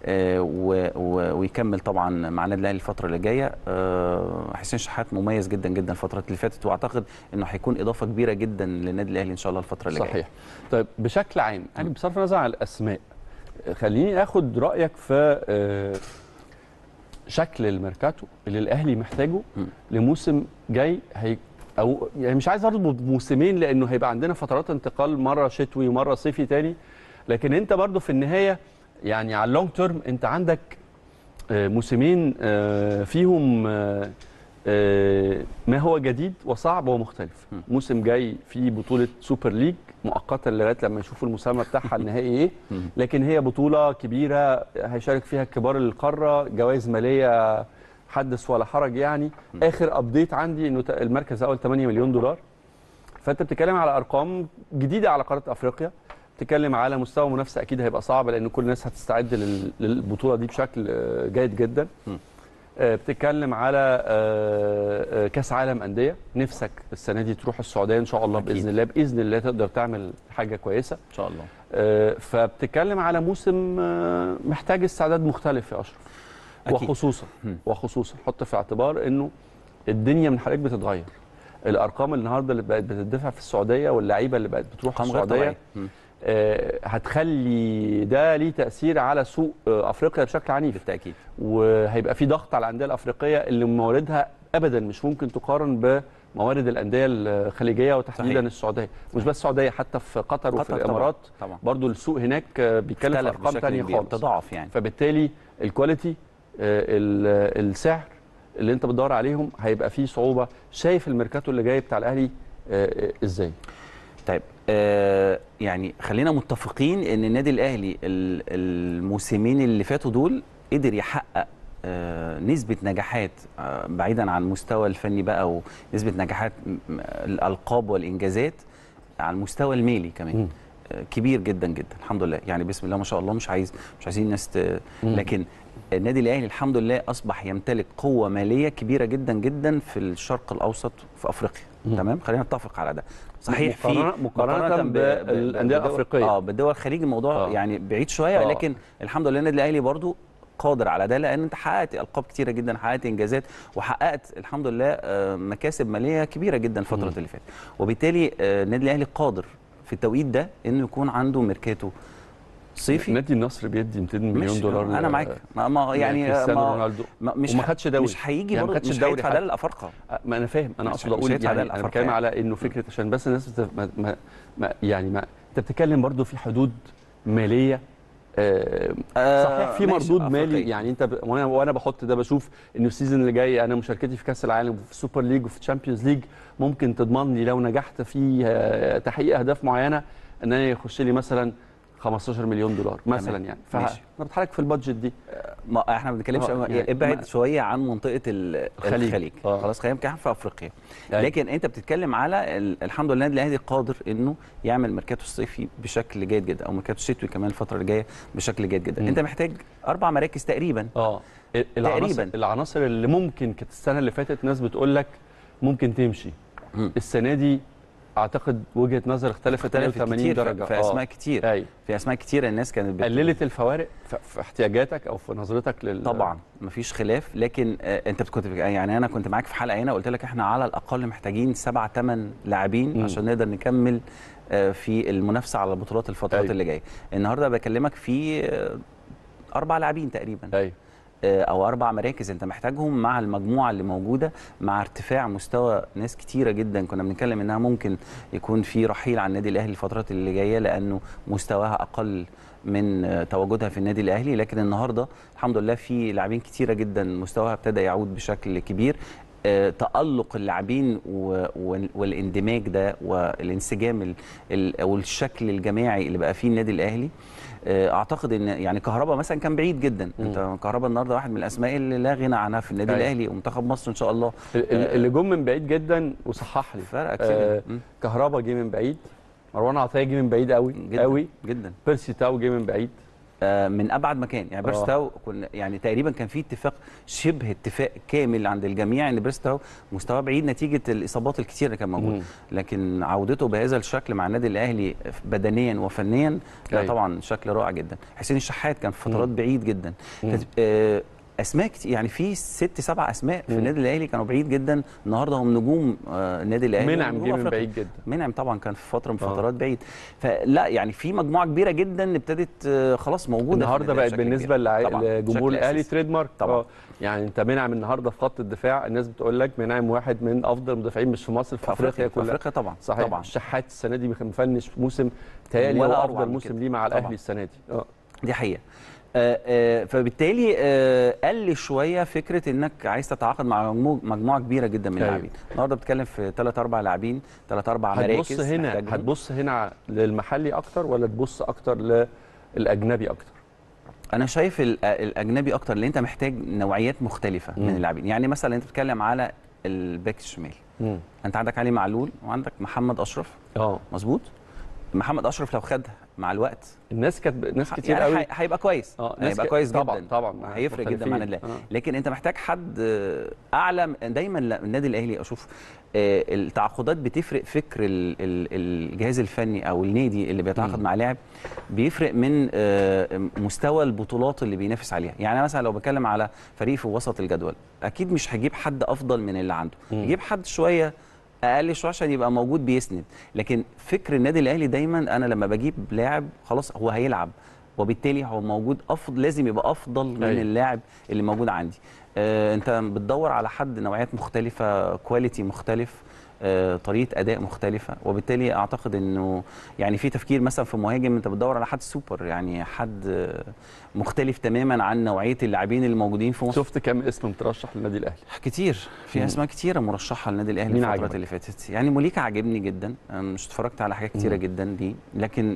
ويكمل طبعا مع النادي الاهلي الفتره اللي جايه. حسين شحات مميز جدا جدا الفتره اللي فاتت، واعتقد انه هيكون اضافه كبيره جدا للنادي الاهلي ان شاء الله الفتره اللي جايه. صحيح. طيب بشكل عام يعني بصرف النظر عن الاسماء، خليني اخد رايك في شكل الميركاتو اللي الاهلي محتاجه لموسم جاي. او يعني مش عايز اربط بموسمين لانه هيبقى عندنا فترات انتقال، مره شتوي ومره صيفي تاني، لكن انت برضو في النهايه يعني على اللونج تيرم انت عندك موسمين فيهم ما هو جديد وصعب ومختلف. موسم جاي فيه بطوله سوبر ليج مؤقتا لغايه لما يشوفوا المسمى بتاعها النهائي ايه، لكن هي بطوله كبيره هيشارك فيها كبار القاره، جوائز ماليه حدث ولا حرج يعني. اخر ابديت عندي انه المركز الاول 8 مليون دولار. فانت بتتكلم على ارقام جديده على قاره افريقيا، بتتكلم على مستوى منافسه اكيد هيبقى صعب لان كل الناس هتستعد للبطوله دي بشكل جيد جدا. بتتكلم على كاس عالم انديه، نفسك السنه دي تروح السعوديه ان شاء الله أكيد. باذن الله باذن الله تقدر تعمل حاجه كويسه ان شاء الله. فبتتكلم على موسم محتاج استعداد مختلف يا اشرف. أكيد. وخصوصا حط في اعتبار انه الدنيا من حواليك بتتغير. الارقام النهارده اللي بقت بتدفع في السعوديه واللعيبه اللي بقت بتروح السعوديه هتخلي ده ليه تاثير على سوق افريقيا بشكل عنيف بالتاكيد، وهيبقى في ضغط على الانديه الافريقيه اللي مواردها ابدا مش ممكن تقارن بموارد الانديه الخليجيه وتحديدا السعوديه. مش بس السعوديه، حتى في قطر وفي الامارات طبعا. برضو السوق هناك بيتكلم في ارقام ثانيه خالص، تضاعف يعني. فبالتالي الكواليتي السعر اللي انت بتدور عليهم هيبقى فيه صعوبه. شايف الميركاتو اللي جاي بتاع الاهلي ازاي؟ طيب يعني خلينا متفقين ان النادي الاهلي الموسمين اللي فاتوا دول قدر يحقق نسبة نجاحات بعيدا عن المستوى الفني بقى، ونسبة نجاحات الألقاب والإنجازات على المستوى المالي كمان كبير جدا جدا الحمد لله. يعني بسم الله ما شاء الله، مش عايزين الناس لكن النادي الاهلي الحمد لله اصبح يمتلك قوه ماليه كبيره جدا جدا في الشرق الاوسط في افريقيا. تمام، خلينا نتفق على ده. صحيح في مقارنه بالانديه الافريقيه بالدول الخليج الموضوع يعني بعيد شويه، لكن الحمد لله النادي الاهلي برضو قادر على ده، لان انت حققت القاب كتيره جدا، حققت انجازات، وحققت الحمد لله مكاسب ماليه كبيره جدا الفتره اللي فاتت، وبالتالي النادي الاهلي قادر في التوقيت ده انه يكون عنده ميركاتو صيفي. نادي النصر بيدي 200 مليون دولار. انا معاك، ما يعني كريستيانو رونالدو وما خدش دوري، مش هيجي يعني برضه، مش هيدفع ده للافارقه. ما انا فاهم، انا اقصد اقول يعني انا بتكلم على انه فكره، عشان بس الناس انت بتتكلم برضه في حدود ماليه صحيح، في مردود مالي يعني انت وانا بحط ده بشوف انه السيزون اللي جاي انا مشاركتي في كاس العالم وفي السوبر ليج وفي الشامبيونز ليج ممكن تضمن لي لو نجحت في تحقيق اهداف معينه ان انا يخش لي مثلا 15 مليون دولار مثلا يعني، فانا بتحرك في البادجت دي. ما احنا ما بنتكلمش يعني ابعد شويه عن منطقه الخليج. خلاص خلينا نتكلم في افريقيا. لكن انت بتتكلم على الحمد لله النادي الاهلي قادر انه يعمل ميركاتو الصيفي بشكل جيد جدا، او ميركاتو الشتوي كمان الفتره اللي جايه بشكل جيد جدا. انت محتاج 4 مراكز تقريبا. العناصر اللي ممكن كانت السنه اللي فاتت ناس بتقول لك ممكن تمشي، السنه دي اعتقد وجهه نظر اختلفت 180 درجه في اسماء كتير. في اسماء كتير الناس كانت قللت الفوارق في احتياجاتك او في نظرتك طبعا مفيش خلاف، لكن انت كنت يعني انا كنت معاك في حلقه هنا قلت لك احنا على الاقل محتاجين 7-8 لاعبين عشان نقدر نكمل في المنافسه على البطولات الفترات اللي جايه. النهارده بكلمك في 4 لاعبين تقريبا او 4 مراكز انت محتاجهم مع المجموعه اللي موجوده، مع ارتفاع مستوى ناس كتيره جدا كنا بنتكلم انها ممكن يكون في رحيل عن النادي الاهلي الفترات اللي جايه لانه مستواها اقل من تواجدها في النادي الاهلي، لكن النهارده الحمد لله في لاعبين كتيره جدا مستواها ابتدى يعود بشكل كبير. تألق اللاعبين والاندماج ده والانسجام والشكل الجماعي اللي بقى فيه النادي الاهلي، اعتقد ان يعني كهربا مثلا كان بعيد جدا. انت كهربا النهارده واحد من الاسماء اللي لا غنى عنها في النادي الاهلي ومنتخب مصر ان شاء الله. اللي جم من بعيد جدا وصحح لي فرق كتير. كهربا جه من بعيد، مروان عطيه جه من بعيد قوي جدا قوي جدا، بيرسي تاو جه من بعيد من ابعد مكان. يعني بيرسي تاو كنا يعني تقريبا كان في اتفاق شبه اتفاق كامل عند الجميع ان بيرسي تاو مستواه بعيد نتيجه الاصابات الكتير اللي كان موجوده، لكن عودته بهذا الشكل مع النادي الاهلي بدنيا وفنيا لا طبعا شكل رائع جدا. حسين الشحات كان في فترات بعيد جدا. اسماء كتير يعني في 6-7 اسماء في النادي الاهلي كانوا بعيد جدا، النهارده هم نجوم النادي الاهلي. منعم جه من بعيد جدا، منعم طبعا كان في فتره من فترات بعيد. فلا يعني في مجموعه كبيره جدا ابتدت خلاص موجوده النهارده بقت بالنسبه لجمهور الاهلي تريد مارك طبعا. يعني انت منعم النهارده في خط الدفاع، الناس بتقول لك منعم واحد من افضل المدافعين مش في مصر، في افريقيا كلها. في افريقيا طبعا صحيح طبعا. الشحات السنه دي مفنش موسم تهيألي هو افضل موسم ليه مع الاهلي السنه دي. دي حقيقه. فبالتالي قل شويه فكره انك عايز تتعاقد مع مجموعه كبيره جدا من اللاعبين. النهارده بتتكلم في 3-4 لاعبين، 3-4 مراكز. هتبص هنا للمحلي اكتر ولا تبص اكتر للاجنبي اكتر؟ انا شايف الاجنبي اكتر، لان انت محتاج نوعيات مختلفه من اللاعبين. يعني مثلا انت بتتكلم على الباك الشمال، انت عندك علي معلول وعندك محمد اشرف. مظبوط. محمد اشرف لو خدها مع الوقت ناس كتير يعني قوي هيبقى كويس، هيبقى كويس جدا طبعا هيفرق جدا مع النادي. لكن انت محتاج حد اعلى. دايما النادي الاهلي اشوف التعاقدات بتفرق، فكر الجهاز الفني او النادي اللي بيتعاقد مع لاعب بيفرق من مستوى البطولات اللي بينافس عليها. يعني مثلا لو بتكلم على فريق في وسط الجدول، اكيد مش هجيب حد افضل من اللي عنده، يجيب حد شويه اقل شويه عشان يبقى موجود بيسند. لكن فكر النادي الاهلي دايما انا لما بجيب لاعب خلاص هو هيلعب، وبالتالي هو موجود افضل، لازم يبقى افضل من اللاعب اللي موجود عندي. انت بتدور على حد نوعيات مختلفه، كواليتي مختلف، طريقه اداء مختلفه، وبالتالي اعتقد انه يعني في تفكير مثلا في مهاجم انت بتدور على حد سوبر، يعني حد مختلف تماما عن نوعيه اللاعبين اللي موجودين في مصر. شفت كام اسم مترشح للنادي الاهلي؟ كتير، في اسماء كتيره مرشحه للنادي الاهلي الفترات اللي فاتت. يعني موليكا عجبني جدا، مش اتفرجت على حاجات كتيره جدا دي، لكن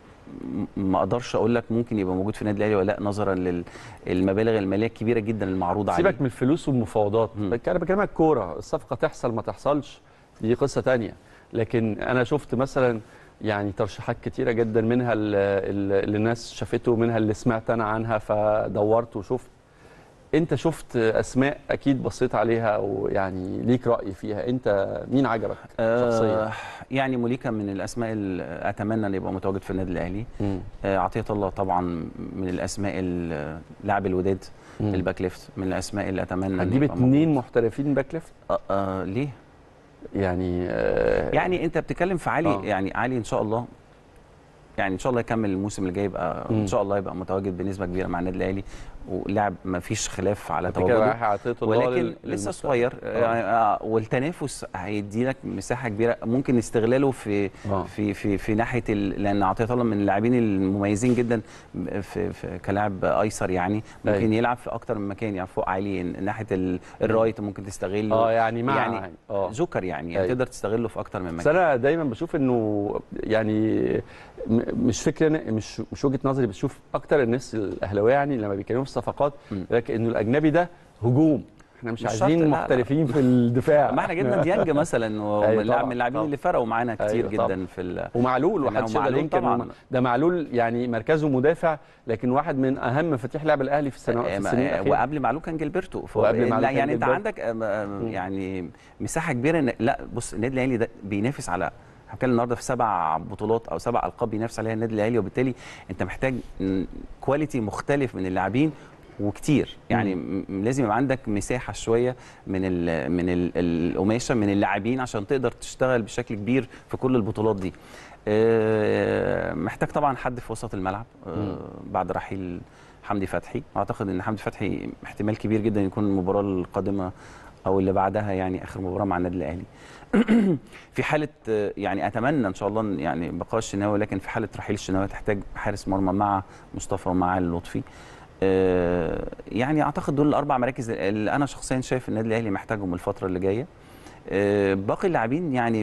ما اقدرش اقول لك ممكن يبقى موجود في النادي الاهلي ولا لا، نظرا للمبالغ الماليه الكبيره جدا المعروضه عليه. سيبك من الفلوس والمفاوضات، انا بكلمك كوره، الصفقه تحصل ما تحصلش دي قصه ثانيه. لكن انا شفت مثلا يعني ترشيحات كتيره جدا، منها اللي الناس شافته، منها اللي سمعت انا عنها فدورت وشفت. انت شفت اسماء اكيد بصيت عليها ويعني ليك راي فيها، انت مين عجبك شخصيا؟ يعني موليكا من الاسماء اللي اتمنى ان يبقى متواجد في النادي الاهلي. عطيه الله طبعا من الاسماء لاعب الوداد الباك ليفت، من الاسماء اللي اتمنى هتجيب 2 محترفين باك ليفت؟ ليه؟ يعني يعني انت بتتكلم في علي. يعني علي ان شاء الله، يعني ان شاء الله يكمل الموسم اللي جاي، يبقى ان شاء الله يبقى متواجد بنسبه كبيره مع النادي الاهلي، ولاعب ما فيش خلاف على تواجده، ولكن لسه صغير. والتنافس هيدي لك مساحه كبيره ممكن استغلاله في ناحيه لان عطيه الله من اللاعبين المميزين جدا في كلاعب ايسر، يعني ممكن يلعب في اكتر من مكان، يعني فوق علي ناحيه الرايت ممكن تستغله، يعني مع يعني جوكر، يعني تقدر تستغله في اكتر من مكان. بس انا دايما بشوف انه يعني مش فكره، مش وجهه نظري، بشوف اكتر الناس الاهلاويه يعني لما بيتكلموا في الصفقات لكن انه الاجنبي ده هجوم، احنا مش عايزين محترفين في الدفاع. ما احنا جبنا ديانج مثلا، ولاعب من اللاعبين اللي فرقوا معانا كتير جدا في ومعلول، وحد يقدر ينكر ده معلول يعني مركزه مدافع، لكن واحد من اهم مفاتيح لعب الاهلي في السنين الاخيره. وقبل معلول كان جilberto، لا يعني انت عندك يعني مساحه كبيره. لا بص، النادي الاهلي ده بينافس على، هنتكلم النهارده في 7 بطولات او 7 القاب بينافس عليها النادي الاهلي، وبالتالي انت محتاج كواليتي مختلف من اللاعبين وكتير، يعني لازم يبقى عندك مساحه شويه من القماشه من اللاعبين عشان تقدر تشتغل بشكل كبير في كل البطولات دي. محتاج طبعا حد في وسط الملعب بعد رحيل حمدي فتحي. اعتقد ان حمدي فتحي احتمال كبير جدا يكون المباراه القادمه او اللي بعدها يعني اخر مباراه مع النادي الاهلي. في حاله يعني اتمنى ان شاء الله يعني بقاء الشناوي، لكن في حاله رحيل الشناوي تحتاج حارس مرمى مع مصطفى ومع اللطفي. يعني اعتقد دول ال4 مراكز اللي انا شخصيا شايف النادي الاهلي محتاجهم الفتره اللي جايه. باقي اللاعبين يعني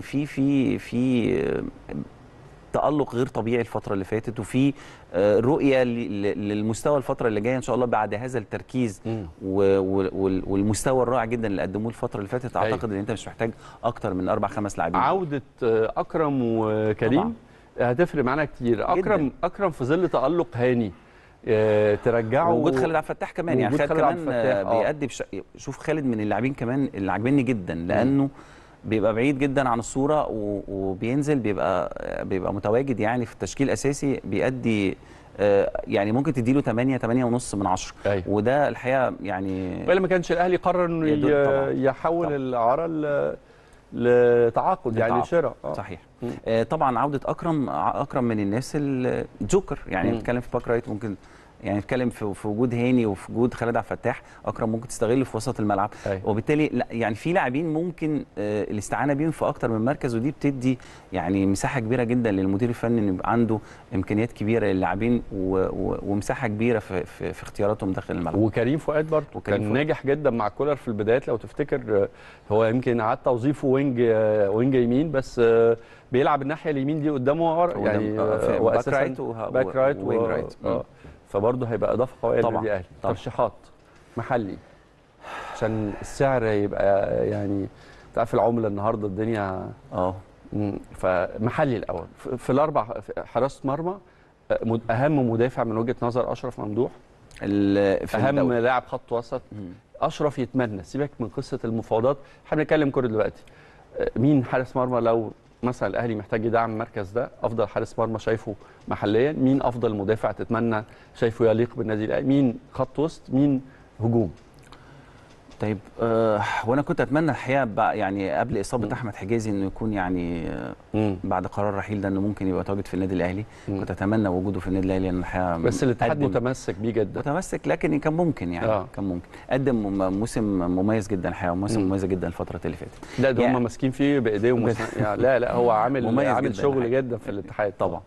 في تألق غير طبيعي الفترة اللي فاتت، وفي رؤية للمستوى الفترة اللي جاية إن شاء الله بعد هذا التركيز والمستوى الرائع جدا اللي قدموه الفترة اللي فاتت. أعتقد إن أنت مش محتاج أكتر من 4-5 لاعبين. عودة أكرم وكريم طبعا هتفرق معانا كتير. أكرم في ظل تألق هاني ترجعه، وجود خالد عبد الفتاح كمان، يعني خالد كمان بيأدي شوف خالد من اللاعبين كمان اللي عاجبني جدا، لأنه بيبقى بعيد جدا عن الصوره وبينزل بيبقى متواجد يعني في التشكيل الاساسي، بيأدي يعني ممكن تديله 8.5 من 10. وده الحقيقه يعني ولا ما كانش الاهلي قرر انه يحول الاعاره لتعاقد يعني شراء. صحيح. طبعا عوده اكرم من الناس الجوكر، يعني بنتكلم في باك رايت، ممكن يعني نتكلم في وجود هاني وفي وجود خالد عبد الفتاح، اكرم ممكن تستغله في وسط الملعب. وبالتالي لا يعني في لاعبين ممكن الاستعانه بيهم في اكتر من مركز، ودي بتدي يعني مساحه كبيره جدا للمدير الفني انه يبقى عنده امكانيات كبيره للاعبين ومساحه كبيره في اختياراتهم داخل الملعب. وكريم فؤاد برضه كان ناجح جدا مع كولر في البدايات لو تفتكر، هو يمكن عاد توظيفه وينج يمين، بس بيلعب الناحيه اليمين دي قدامه ورا، يعني باك رايت ووينج رايت. فبرضه هيبقى اضافه قويه للنادي الاهلي. ترشيحات محلي عشان السعر يبقى يعني انت عارف العمله النهارده الدنيا فمحلي الاول في ال4 حراسه مرمى، اهم مدافع من وجهه نظر اشرف ممدوح، اهم لاعب خط وسط اشرف يتمنى، سيبك من قصه المفاوضات، احنا بنتكلم كوره دلوقتي. مين حارس مرمى لو مثلا الاهلي محتاج يدعم المركز ده، افضل حارس مرمى شايفه محليا؟ مين افضل مدافع تتمنى شايفه يليق بالنادي الاهلي؟ مين خط وسط؟ مين هجوم؟ طيب وانا كنت اتمنى الحقيقه يعني قبل اصابه احمد حجازي انه يكون يعني بعد قرار الرحيل ده انه ممكن يبقى تواجد في النادي الاهلي. كنت اتمنى وجوده في النادي الاهلي، لان الحقيقه بس الاتحاد متمسك بيه جدا، متمسك، لكن كان ممكن يعني كان ممكن قدم موسم مميز جدا الحقيقه، موسم مميزه جدا الفتره اللي فاتت. لا ده يعني هم ماسكين فيه بايديهم يعني لا هو عامل شغل جدا في الاتحاد طبعا.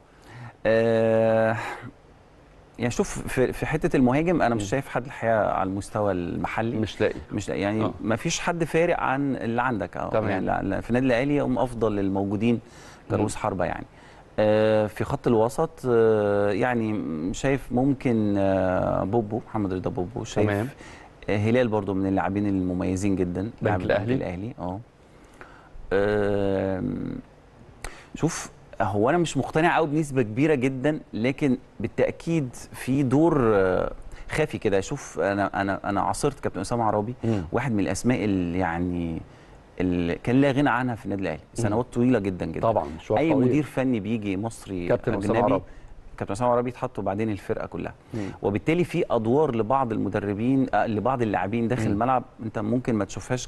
يعني شوف في حته المهاجم انا مش شايف حد الحقيقه على المستوى المحلي، مش لاقي يعني ما فيش حد فارق عن اللي عندك يعني في النادي الاهلي هم افضل الموجودين كرؤوس حربه يعني. في خط الوسط يعني شايف ممكن بوبو، محمد رضا بوبو، شايف هلال برضو من اللاعبين المميزين جدا لاعب الاهلي. شوف هو انا مش مقتنع قوي بنسبه كبيره جدا، لكن بالتاكيد في دور خافي كده. شوف انا عاصرت كابتن اسامه عرابي، واحد من الاسماء اللي يعني اللي كان لا غنى عنها في النادي الاهلي سنوات طويله جدا جدا. طبعا اي مدير فني بيجي مصري كابتن اسامه عرابي، كابتن اسامه عرابي يتحط وبعدين الفرقه كلها. وبالتالي في ادوار لبعض المدربين لبعض اللاعبين داخل الملعب انت ممكن ما تشوفهاش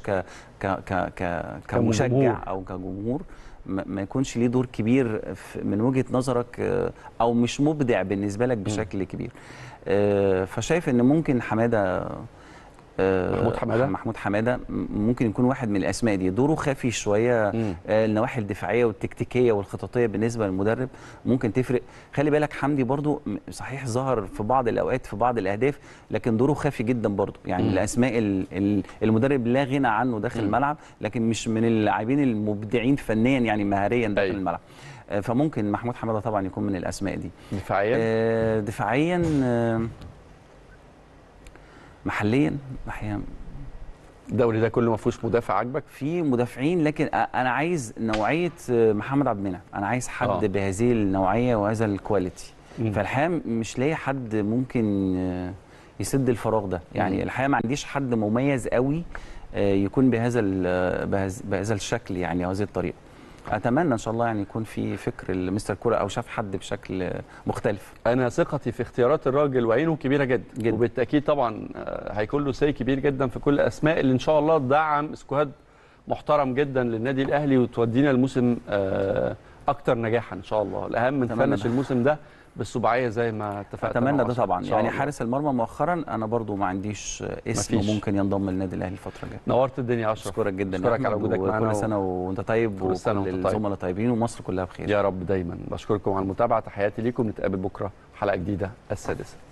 كمشجع او كجمهور، ما يكونش ليه دور كبير من وجهه نظرك، او مش مبدع بالنسبه لك بشكل كبير. فشايف ان ممكن حماده، محمود حماده ممكن يكون واحد من الاسماء دي. دوره خافي شويه، النواحي الدفاعيه والتكتيكيه والخططيه بالنسبه للمدرب ممكن تفرق. خلي بالك حمدي برضو صحيح ظهر في بعض الاوقات في بعض الاهداف، لكن دوره خافي جدا برضو. يعني من الاسماء المدرب لا غنى عنه داخل الملعب، لكن مش من اللاعبين المبدعين فنيا يعني مهاريا داخل الملعب. فممكن محمود حماده طبعا يكون من الاسماء دي. دفاعيا محليا احيانا الدوري ده كله ما فيهوش مدافع عاجبك؟ في مدافعين، لكن انا عايز نوعيه محمد عبد المنعم، انا عايز حد بهذه النوعيه وهذا الكواليتي. فالحقيقه مش لاقي حد ممكن يسد الفراغ ده. يعني الحقيقه ما عنديش حد مميز قوي يكون بهذا الشكل يعني وهذه الطريقه. اتمنى ان شاء الله يعني يكون في فكر مستر كوره او شاف حد بشكل مختلف. انا ثقتي في اختيارات الراجل وعينه كبيره جدا. وبالتاكيد طبعا هيكون له سي كبير جدا في كل الاسماء اللي ان شاء الله تدعم سكواد محترم جدا للنادي الاهلي وتودينا الموسم اكتر نجاحا ان شاء الله. الاهم من نفنش الموسم ده بالسباعيه زي ما اتفقنا. اتمنى ده طبعا. يعني حارس المرمى مؤخرا انا برضو ما عنديش اسم ممكن ينضم للنادي الاهلي الفتره الجايه. نورت الدنيا يا اشرف. اشكرك جدا، اشكرك على وجودك معانا، كل سنه وانت طيب، وكل الزملاء طيبين، ومصر كلها بخير يا رب دايما. بشكركم على المتابعه، تحياتي ليكم، نتقابل بكره حلقه جديده السادسه.